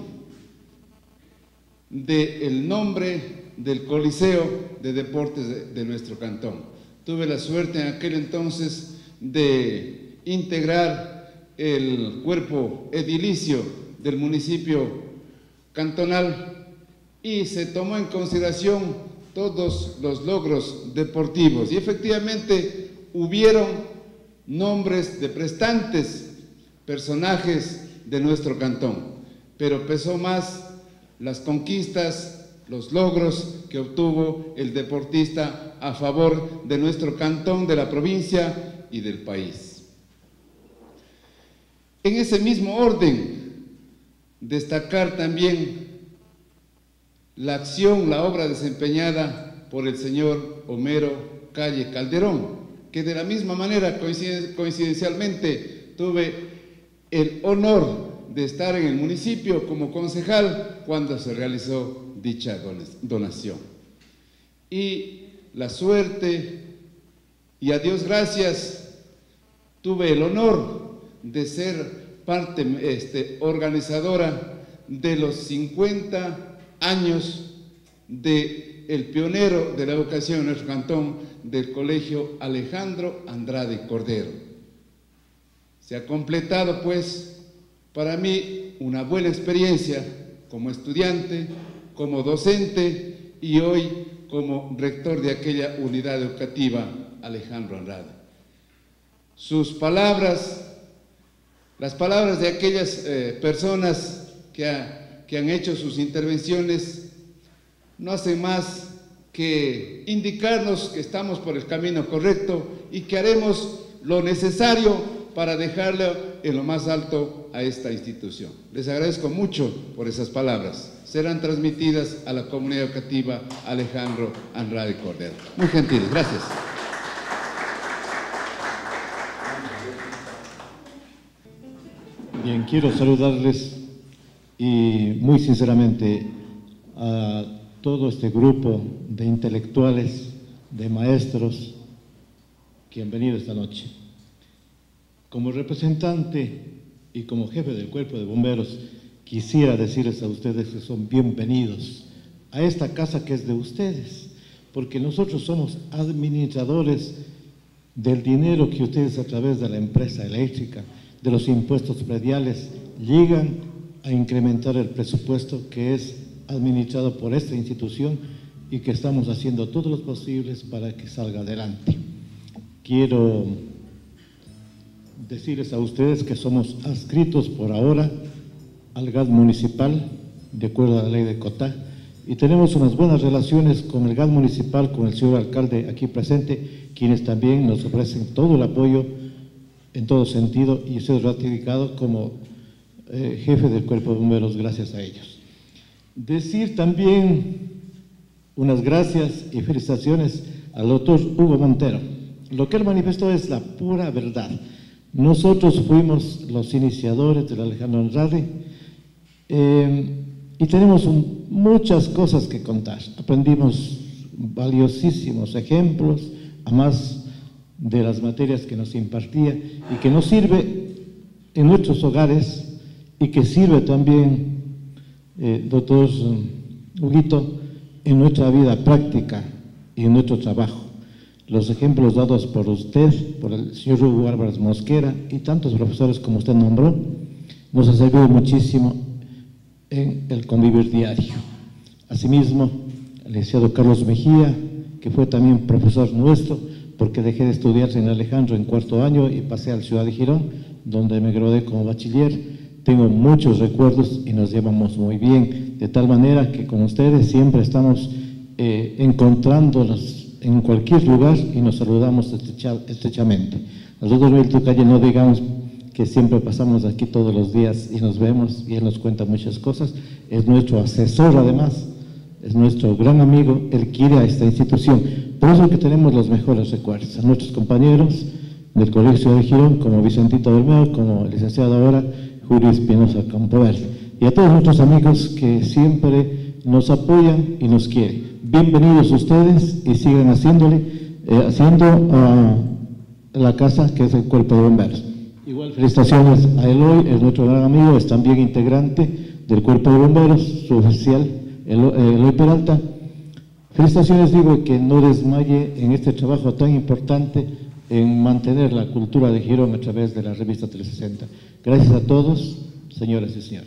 del nombre del Coliseo de Deportes de nuestro cantón. Tuve la suerte en aquel entonces de integrar el cuerpo edilicio del municipio cantonal y se tomó en consideración todos los logros deportivos y efectivamente hubieron nombres de prestantes personajes de nuestro cantón, pero pesó más las conquistas, los logros que obtuvo el deportista a favor de nuestro cantón, de la provincia y del país. En ese mismo orden, destacar también la acción, la obra desempeñada por el señor Homero Calle Calderón, que de la misma manera, coincidencialmente, tuve el honor de estar en el municipio como concejal cuando se realizó dicha donación. Y la suerte, y a Dios gracias, tuve el honor de ser parte organizadora de los 50 años del pionero de la educación en nuestro cantón, del Colegio Alejandro Andrade Cordero. Se ha completado, pues, para mí una buena experiencia como estudiante, como docente y hoy como rector de aquella unidad educativa Alejandro Andrade. Sus palabras, las palabras de aquellas personas que han hecho sus intervenciones no hacen más que indicarnos que estamos por el camino correcto y que haremos lo necesario para dejarlo en lo más alto a esta institución. Les agradezco mucho por esas palabras. Serán transmitidas a la comunidad educativa Alejandro Andrade Cordero. Muy gentiles, gracias. Bien, quiero saludarles y muy sinceramente a todo este grupo de intelectuales, de maestros que han venido esta noche. Como representante y como jefe del Cuerpo de Bomberos, quisiera decirles a ustedes que son bienvenidos a esta casa que es de ustedes, porque nosotros somos administradores del dinero que ustedes a través de la empresa eléctrica, de los impuestos prediales, llegan a incrementar el presupuesto que es administrado por esta institución y que estamos haciendo todo lo posible para que salga adelante. Quiero decirles a ustedes que somos adscritos por ahora al GAD municipal, de acuerdo a la ley de Cotá, y tenemos unas buenas relaciones con el GAD municipal, con el señor alcalde aquí presente, quienes también nos ofrecen todo el apoyo en todo sentido, y soy ratificado como jefe del Cuerpo de Bomberos gracias a ellos. Decir también unas gracias y felicitaciones al doctor Hugo Montero. Lo que él manifestó es la pura verdad. Nosotros fuimos los iniciadores del Alejandro Andrade y tenemos muchas cosas que contar. Aprendimos valiosísimos ejemplos, a más de las materias que nos impartía y que nos sirve en nuestros hogares y que sirve también, doctor Huguito, en nuestra vida práctica y en nuestro trabajo. Los ejemplos dados por usted, por el señor Hugo Álvarez Mosquera y tantos profesores como usted nombró, nos ha servido muchísimo en el convivir diario. Asimismo, el licenciado Carlos Mejía, que fue también profesor nuestro, porque dejé de estudiar en Alejandro en cuarto año y pasé a la ciudad de Girón, donde me gradué como bachiller. Tengo muchos recuerdos y nos llevamos muy bien, de tal manera que con ustedes siempre estamos encontrándonos en cualquier lugar y nos saludamos estrechamente. Nosotros, Milton Calle, no digamos que siempre pasamos aquí todos los días y nos vemos y él nos cuenta muchas cosas. Es nuestro asesor, además, es nuestro gran amigo, él quiere a esta institución. Por eso que tenemos los mejores recuerdos. A nuestros compañeros del Colegio de Girón, como Vicentito Bermeo, como el licenciado ahora, Julio Espinosa Campoverde, y a todos nuestros amigos que siempre nos apoyan y nos quieren. Bienvenidos ustedes y sigan haciendo la casa que es el Cuerpo de Bomberos. Igual felicitaciones a Eloy, es nuestro gran amigo, es también integrante del Cuerpo de Bomberos, su oficial Eloy Peralta. Felicitaciones, digo, que no desmaye en este trabajo tan importante en mantener la cultura de Girón a través de la revista 360. Gracias a todos, señoras y señores.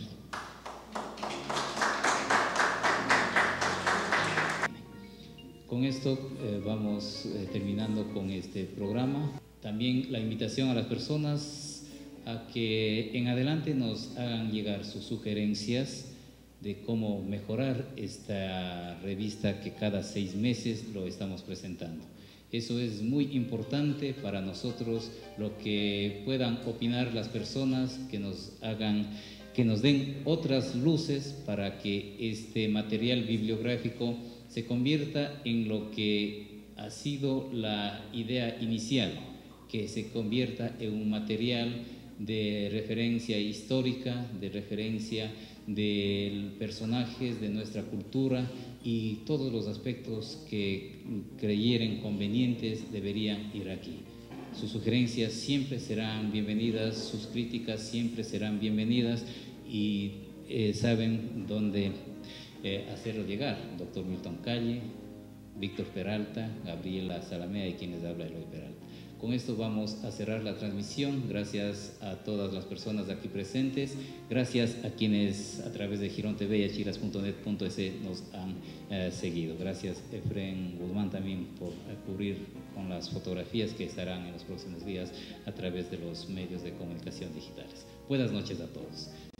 Con esto vamos terminando con este programa. También la invitación a las personas a que en adelante nos hagan llegar sus sugerencias de cómo mejorar esta revista que cada 6 meses lo estamos presentando. Eso es muy importante para nosotros, lo que puedan opinar las personas, que nos den otras luces para que este material bibliográfico se convierta en lo que ha sido la idea inicial, que se convierta en un material de referencia histórica, de referencia de personajes de nuestra cultura y todos los aspectos que creyeren convenientes deberían ir aquí. Sus sugerencias siempre serán bienvenidas, sus críticas siempre serán bienvenidas y saben dónde hacerlo llegar. Doctor Milton Calle, Víctor Peralta, Gabriela Salamea y quienes habla Eloy Peralta. Con esto vamos a cerrar la transmisión. Gracias a todas las personas aquí presentes, gracias a quienes a través de Girón TV y achiras.net.es nos han seguido. Gracias Efren Guzmán también por cubrir con las fotografías que estarán en los próximos días a través de los medios de comunicación digitales. Buenas noches a todos.